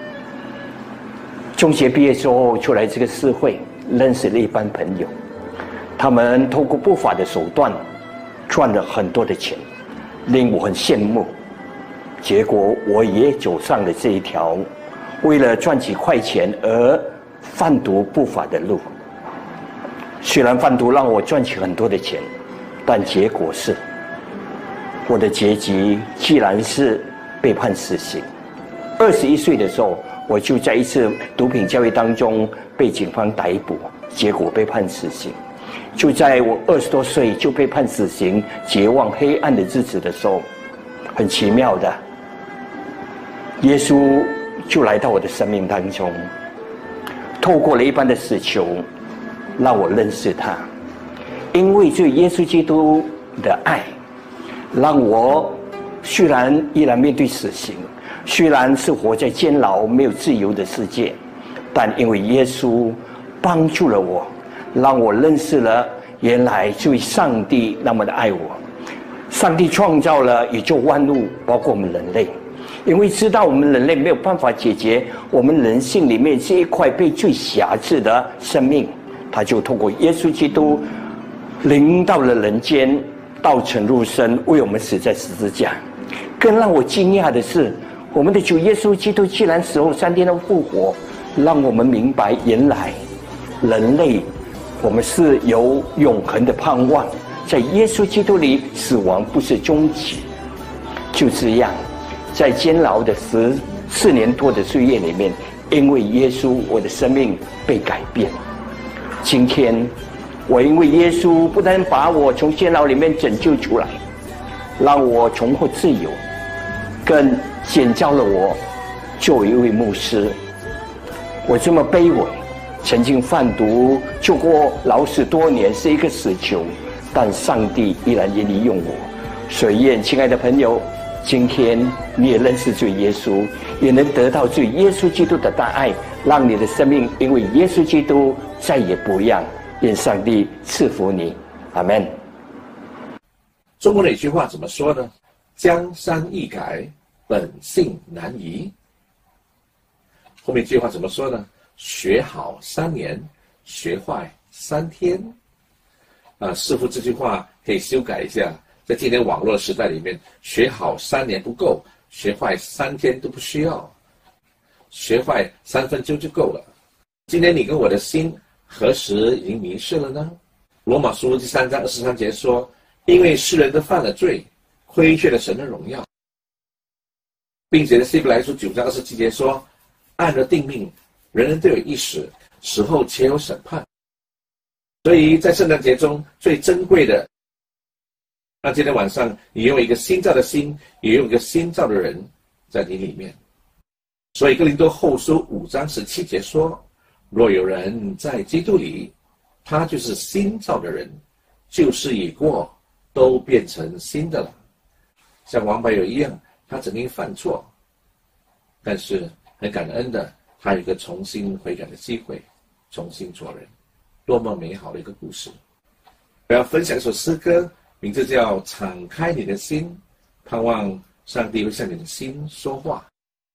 C: 中学毕业之后，出来这个社会，认识了一班朋友，他们透过不法的手段赚了很多的钱，令我很羡慕。结果我也走上了这一条为了赚取快钱而贩毒不法的路。虽然贩毒让我赚取很多的钱，但结果是我的结局既然是被判死刑。二十一岁的时候，我就在一次毒品交易当中被警方逮捕，结果被判死刑。就在我二十多岁就被判死刑，绝望黑暗的日子的时候，很奇妙的，耶稣就来到我的生命当中，透过了一般的死囚，让我认识他。因为这耶稣基督的爱，让我虽然依然面对死刑，虽然是活在监牢没有自由的世界，但因为耶稣帮助了我，让我认识了原来这位上帝那么的爱我。上帝创造了宇宙万物，包括我们人类，因为知道我们人类没有办法解决我们人性里面这一块被最辖制的生命，他就透过耶稣基督临到了人间，道成肉身，为我们死在十字架。更让我惊讶的是，我们的主耶稣基督既然死后三天的复活，让我们明白原来人类我们是有永恒的盼望，在耶稣基督里死亡不是终极。就这样，在监牢的十四年多的岁月里面，因为耶稣，我的生命被改变。今天我因为耶稣不但把我从监牢里面拯救出来，让我重获自由，更选召了我作为一位牧师。我这么卑微，曾经贩毒救过老死多年，是一个死囚，但上帝依然愿意用我。所愿亲爱的朋友，今天你也认识主耶稣，也能得到主耶稣基督的大爱，让你的生命因为耶稣基督再也不一样。愿上帝赐福你，阿们。
R: 中国的一句话怎么说呢？江山易改，本性难移。后面一句话怎么说呢？学好三年，学坏三天。啊，似乎这句话可以修改一下。在今天网络的时代里面，学好三年不够，学坏三天都不需要，学坏三分钟就够了。今天你跟我的心何时已经迷失了呢？罗马书第三章二十三节说，因为世人都犯了罪，亏缺了神的荣耀，并且在希伯来书九章二十七节说，按着定命，人人都有一死，死后且有审判。所以在圣诞节中最珍贵的，那今天晚上你有一个新造的心，也有一个新造的人在你里面。所以哥林多后书五章十七节说，若有人在基督里，他就是新造的人，旧事已过，都变成新的了。像王柏友一样，他曾经犯错，但是很感恩的，他有一个重新悔改的机会，重新做人。多么美好的一个故事。我要分享一首诗歌，名字叫敞开你的心，盼望上帝会向你的心说话。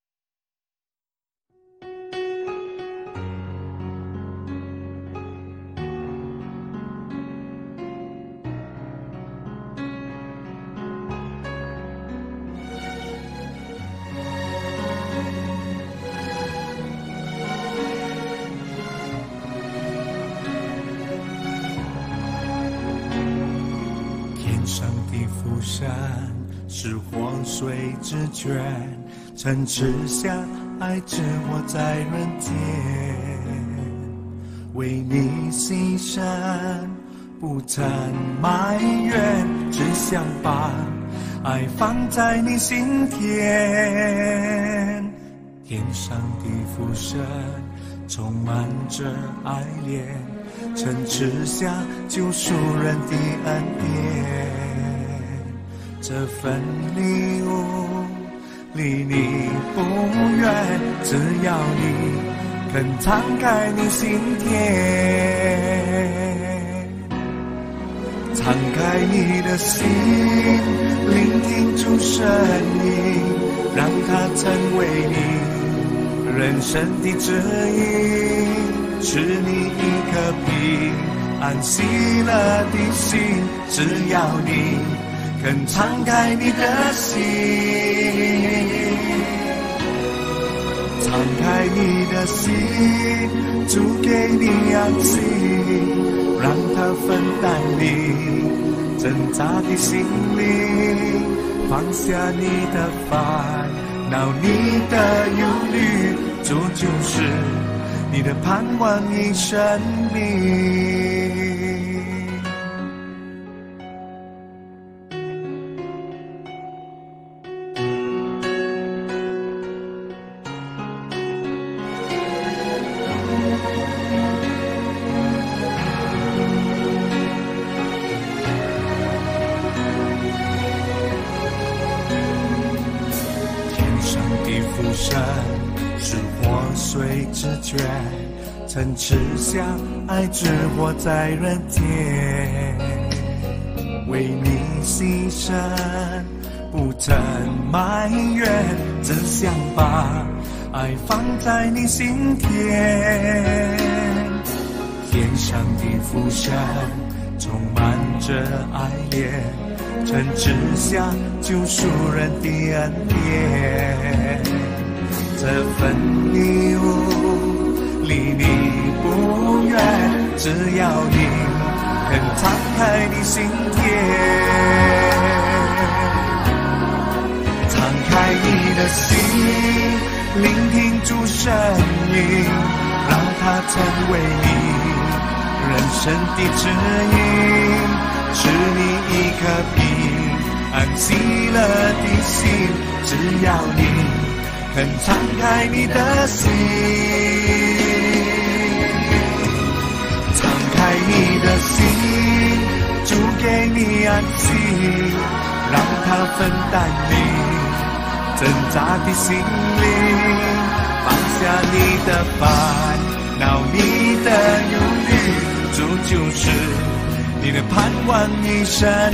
B: 是黄水之泉，曾赐下爱之我在人间，为你牺牲，不曾埋怨，只想把爱放在你心田。天上的父神充满着爱怜，曾赐下救赎人的恩典。这份礼物离你不远，只要你肯敞开你心田，敞开你的心，聆听主声音，让它成为你人生的指引，是你一颗平安喜乐的心。只要你肯敞开你的心，敞开你的心，主给你安息，让他分担你挣扎的心灵，放下你的烦恼，你的忧虑，主就是你的盼望与生命。曾吃下爱之火在人间，为你牺牲，不曾埋怨，只想把爱放在你心田。天上的父神充满着爱恋，曾吃下救赎人的恩典，这份礼物离你不远，只要你肯敞开你心田，敞开你的心，聆听主声音，让它成为你人生的指引，是你一颗平安喜乐的心。只要你肯敞开你的心，开你的心，主给你安息，让他分担你挣扎的心灵，放下你的烦恼，你的忧虑，主就是你的盼望与生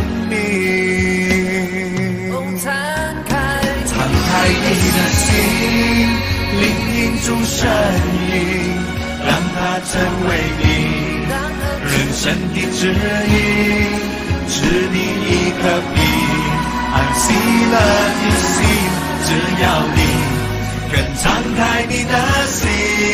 B: 命。敞开，敞开你的心，聆听主声音，让它成为你人生的指引，是你一颗平安喜乐的心。只要你肯敞开你的心，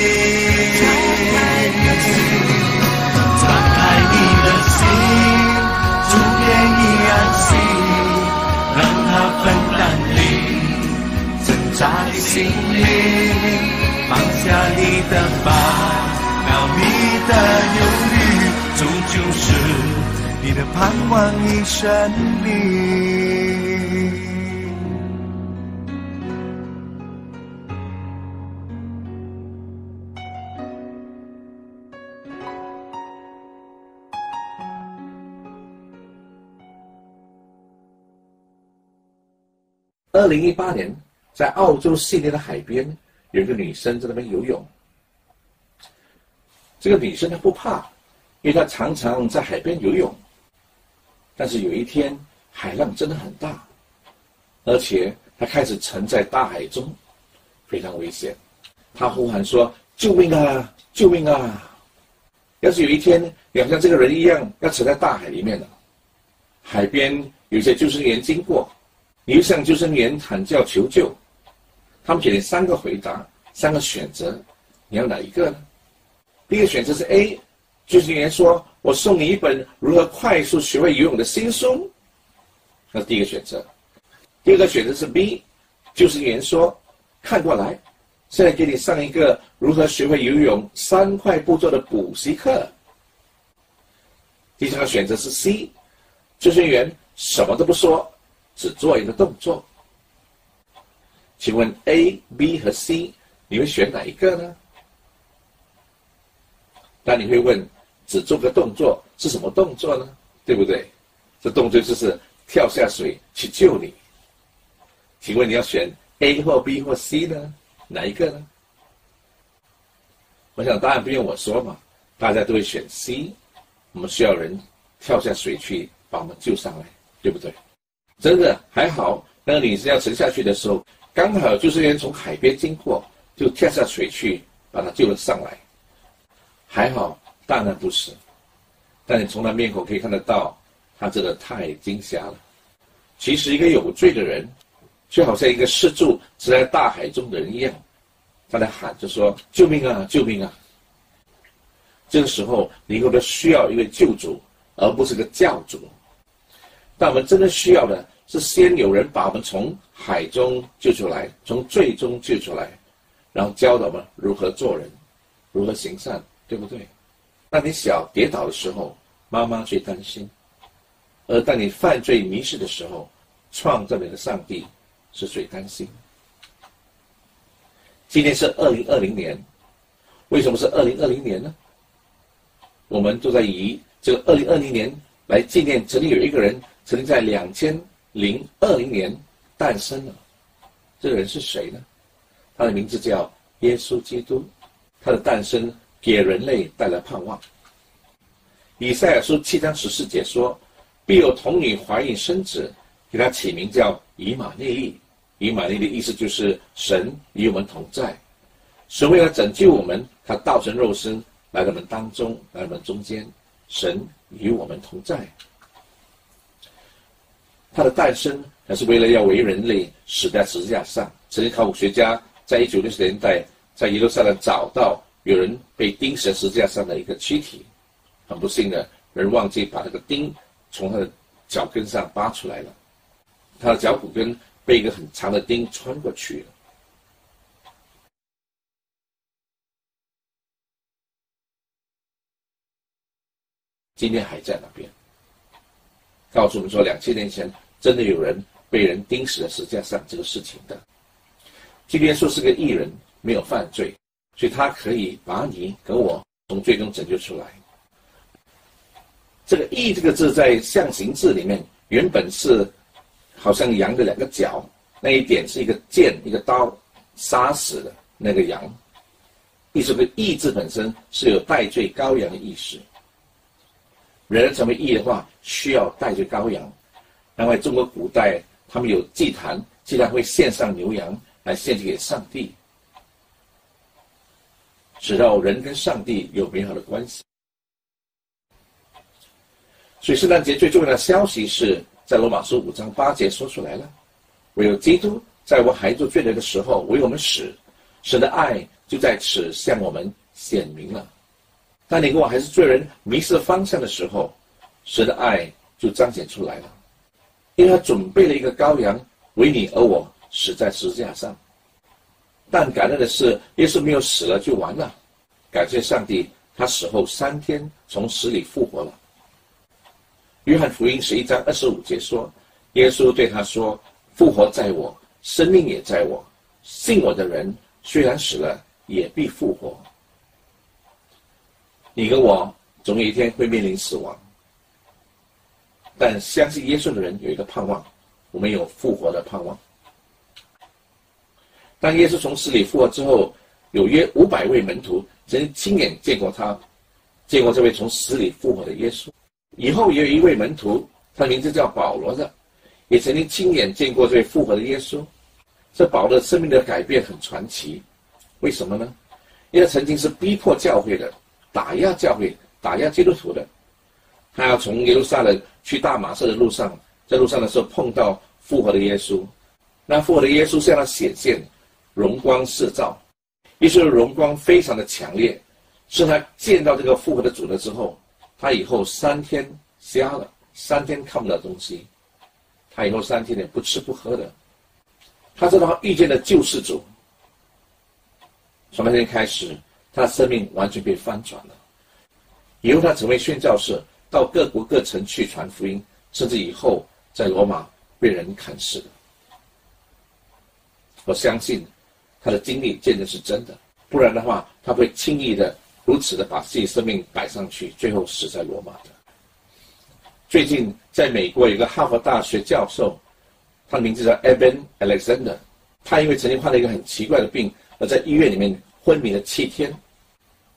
B: 敞开你的心，主给你安息，让他分担你挣扎的心灵，放下你的烦恼，你的忧虑，主就是你的盼望与生命。
R: 二零一八年，在澳洲悉尼的海边，有一个女生在那边游泳。这个女生她不怕，因为她常常在海边游泳。但是有一天，海浪真的很大，而且她开始沉在大海中，非常危险。她呼喊说：“救命啊！救命啊！”要是有一天你好像这个人一样，要沉在大海里面了，海边有一些救生员经过，你就向救生员喊叫求救，他们给你三个回答，三个选择，你要哪一个呢？第一个选择是 A， 救生员说：“我送你一本如何快速学会游泳的新书。”那是第一个选择。第二个选择是 B， 救生员说：“看过来，现在给你上一个如何学会游泳三块步骤的补习课。”第三个选择是 C， 救生员什么都不说，只做一个动作。请问 A、B 和 C， 你会选哪一个呢？那你会问，只做个动作是什么动作呢？对不对？这动作就是跳下水去救你。请问你要选 A 或 B 或 C 呢？哪一个呢？ 我想答案不用我说嘛，大家都会选 C。我们需要人跳下水去把我们救上来，对不对？真的还好，那个女生要沉下去的时候，刚好就是人从海边经过，就跳下水去把她救了上来。还好，当然不是。但你从她面孔可以看得到，她真的太惊吓了。其实一个有罪的人，就好像一个失足只在大海中的人一样，他在喊着说：“救命啊，救命啊！”这个时候，你可能需要一位救主，而不是个教主。但我们真的需要的是，先有人把我们从海中救出来，从罪中救出来，然后教导我们如何做人，如何行善，对不对？当你小跌倒的时候，妈妈最担心；而当你犯罪迷失的时候，创造你的上帝是最担心。今天是二零二零年，为什么是二零二零年呢？我们都在以这个二零二零年来纪念曾经有一个人曾经在两千零二零年诞生了。这个人是谁呢？他的名字叫耶稣基督。他的诞生给人类带来盼望。以赛亚书七章十四节说：“必有童女怀孕生子，给他起名叫以马内利。”以马内利的意思就是神与我们同在。神为了拯救我们，他道成肉身来到我们当中，来到我们中间，神与我们同在。他的诞生还是为了要为人类死在十字架上。曾经考古学家在一九六十年代在耶路撒冷找到有人被钉死在十字架上的一个躯体，很不幸的，人忘记把那个钉从他的脚跟上拔出来了，他的脚骨根被一个很长的钉穿过去了。今天还在那边，告诉我们说，两千年前真的有人被人钉死在十字架上这个事情的。今天说是个义人，没有犯罪，所以他可以把你跟我从罪中拯救出来。这个义这个字在象形字里面原本是好像羊的两个角，那一点是一个剑一个刀杀死的那个羊，意思这个义字本身是有代罪羔羊的意思。人成为义的话，需要代罪羔羊。另外，中国古代他们有祭坛，祭坛会献上牛羊来献祭给上帝，使到人跟上帝有美好的关系。所以圣诞节最重要的消息是在罗马书五章八节说出来了：唯有基督在我还做罪人的时候为我们死，神的爱就在此向我们显明了。当你跟我还是罪人迷失方向的时候，神的爱就彰显出来了，因为他准备了一个羔羊为你而我死在十字架上。但感恩的是，耶稣没有死了就完了，感谢上帝，他死后三天从死里复活了。约翰福音十一章二十五节说，耶稣对他说：“复活在我，生命也在我，信我的人虽然死了，也必复活。”你跟我总有一天会面临死亡，但相信耶稣的人有一个盼望，我们有复活的盼望。当耶稣从死里复活之后，有约五百位门徒曾经亲眼见过他，见过这位从死里复活的耶稣。以后也有一位门徒，他的名字叫保罗的，也曾经亲眼见过这位复活的耶稣。这保罗生命的改变很传奇，为什么呢？因为他曾经是逼迫教会的，打压教会，打压基督徒的。他要从耶路撒冷去大马色的路上，在路上的时候碰到复活的耶稣，那复活的耶稣向他显现，荣光四照。耶稣的荣光非常的强烈，是他见到这个复活的主了之后，他以后三天瞎了，三天看不到东西，他以后三天也不吃不喝的。他知道他遇见了救世主，从那天开始，他的生命完全被翻转了。以后他成为宣教士，到各国各城去传福音，甚至以后在罗马被人砍死了。我相信他的经历见证是真的，不然的话，他会轻易的如此的把自己生命摆上去，最后死在罗马的。最近在美国有一个哈佛大学教授，他的名字叫 Eben Alexander， 他因为曾经患了一个很奇怪的病，而在医院里面昏迷了七天。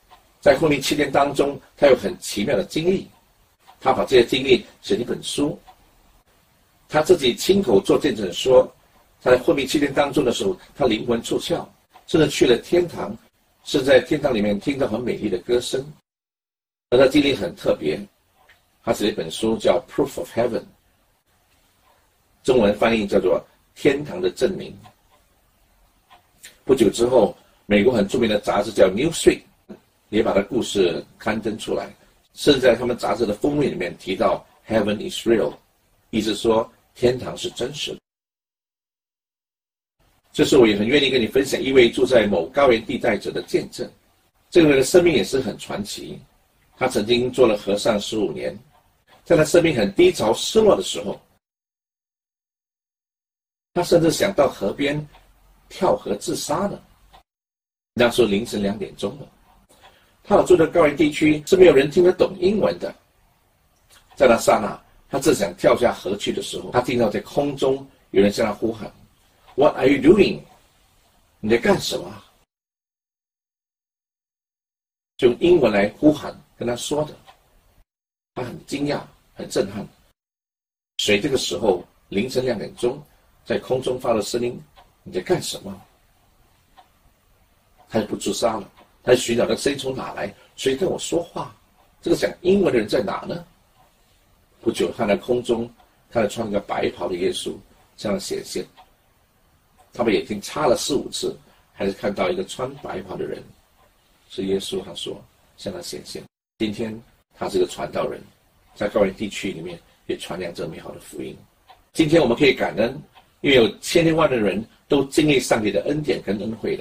R: 在后面七年当中，他有很奇妙的经历，他把这些经历写一本书。他自己亲口做见证说，他在后面七年当中的时候，他灵魂出窍，甚至去了天堂，是在天堂里面听到很美丽的歌声。而他经历很特别，他写了一本书叫《Proof of Heaven》，中文翻译叫做《天堂的证明》。不久之后，美国很著名的杂志叫《Newsweek》也把他故事刊登出来，甚至在他们杂志的封面里面提到 Heaven is real， 意思说天堂是真实的。这时我也很愿意跟你分享一位住在某高原地带者的见证。这个人的生命也是很传奇，他曾经做了和尚十五年，在他生命很低潮失落的时候，他甚至想到河边跳河自杀了。那时候凌晨两点钟了，他住的高原地区是没有人听得懂英文的。在那刹那，他正想跳下河去的时候，他听到在空中有人向他呼喊 "What are you doing？" 你在干什么？就用英文来呼喊跟他说的。他很惊讶，很震撼。谁这个时候凌晨两点钟在空中发了声音，你在干什么？他就不自杀了，他就寻找那个声音从哪来，谁跟我说话？这个讲英文的人在哪呢？不久，他在空中看到穿个白袍的耶稣向他显现，他把眼睛擦了四五次，还是看到一个穿白袍的人，是耶稣。他说向他显现。今天他是个传道人，在高原地区里面也传扬这美好的福音。今天我们可以感恩，因为有千千万的人都经历上帝的恩典跟恩惠的。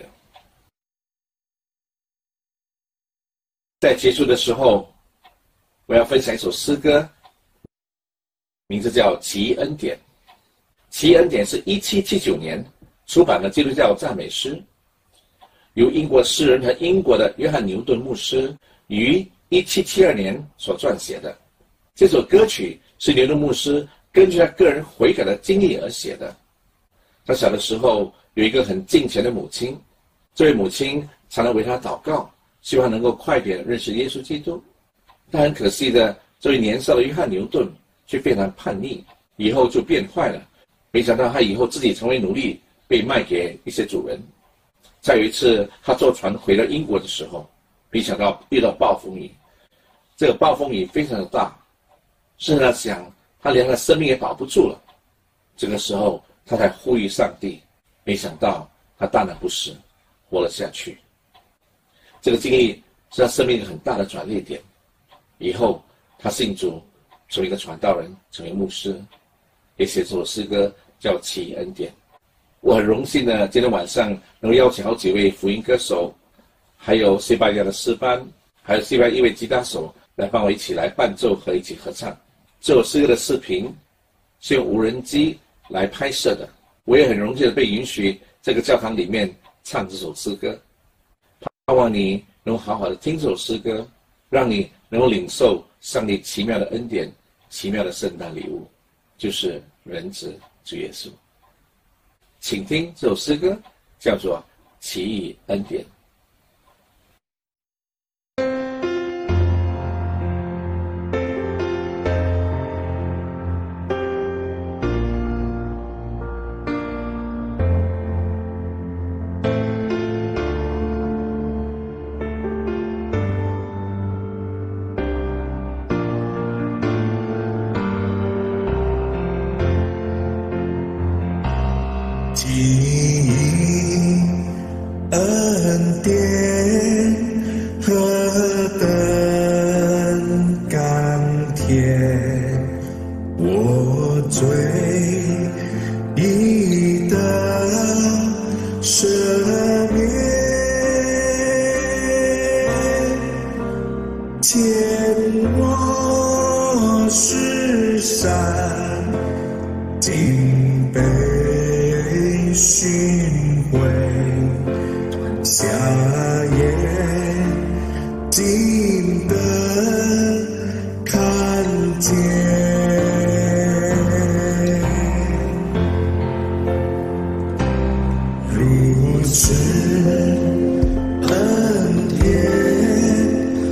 R: 在结束的时候，我要分享一首诗歌，名字叫《奇恩典》。《奇恩典》是一七七九年出版的基督教赞美诗，由英国诗人和英国的约翰牛顿牧师于一七七二年所撰写的。这首歌曲是牛顿牧师根据他个人悔改的经历而写的。他小的时候有一个很敬虔的母亲，这位母亲常常为他祷告，希望能够快点认识耶稣基督。但很可惜的，这位年少的约翰牛顿却非常叛逆，以后就变坏了。没想到他以后自己成为奴隶，被卖给一些主人。再有一次，他坐船回到英国的时候，没想到遇到暴风雨。这个暴风雨非常的大，甚至他想，他连他的生命也保不住了。这个时候，他才呼吁上帝，没想到他大难不死，活了下去。这个经历是他生命一个很大的转捩点。以后他信主，成为一个传道人，成为牧师，也写出了诗歌叫《奇恩典》。我很荣幸呢，今天晚上能够邀请好几位福音歌手，还有西班牙的诗班，还有西班牙一位吉他手来帮我一起来伴奏和一起合唱。这首诗歌的视频是用无人机来拍摄的，我也很荣幸的被允许这个教堂里面唱这首诗歌。盼望你能好好的听这首诗歌，让你能够领受上帝奇妙的恩典，奇妙的圣诞礼物，就是人子主耶稣。请听这首诗歌，叫做《奇异恩典》。
B: 恩典何等甘甜，我罪已得赦免，见我失散，竟被寻回。下眼睛的看见，如此恩典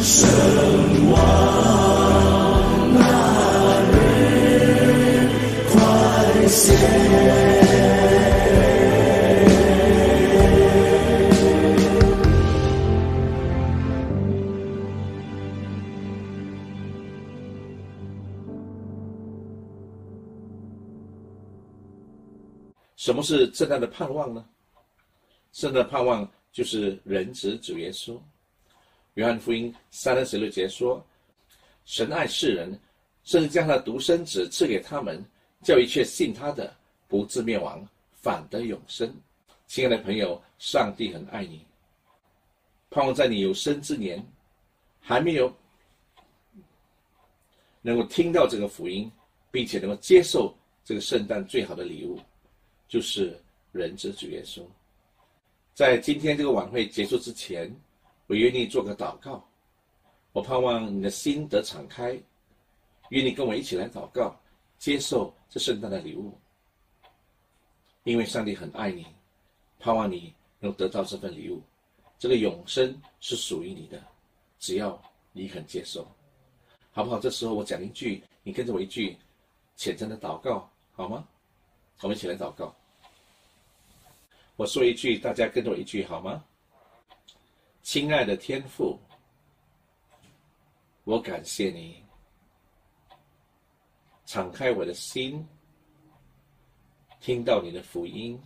T: 神往那日快现。
R: 什么是圣诞的盼望呢？圣诞的盼望就是人子主耶稣。约翰福音三十六节说：“神爱世人，甚至将他的独生子赐给他们，叫一切信他的不至灭亡，反得永生。”亲爱的朋友，上帝很爱你，盼望在你有生之年，还没有能够听到这个福音，并且能够接受这个圣诞最好的礼物，就是人子主耶稣。在今天这个晚会结束之前，我愿意做个祷告。我盼望你的心得敞开，愿你跟我一起来祷告，接受这圣诞的礼物。因为上帝很爱你，盼望你能得到这份礼物。这个永生是属于你的，只要你肯接受，好不好？这时候我讲一句，你跟着我一句虔诚的祷告，好吗？我们一起来祷告。我说一句，大家跟着我一句，好吗？亲爱的天父，我感谢你敞开我的心，听到你的福音，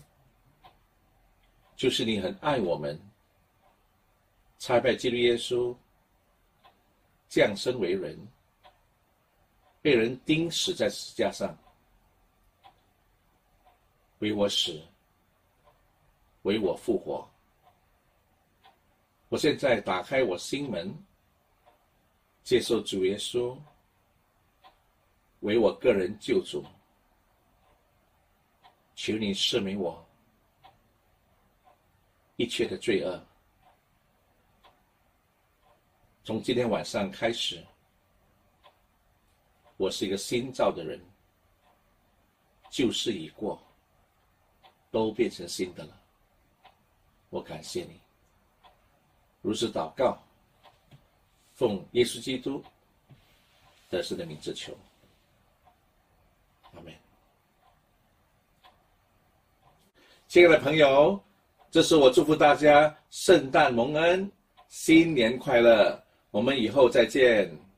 R: 就是你很爱我们，差派基督耶稣降生为人，被人钉死在十字架上，为我死，为我复活。我现在打开我心门，接受主耶稣为我个人救主，求你赦免我一切的罪恶。从今天晚上开始，我是一个新造的人，旧事已过，都变成新的了。我感谢你，如此祷告，奉耶稣基督得胜的名字求，阿们。亲爱的朋友，这是我祝福大家圣诞蒙恩，新年快乐，我们以后再见。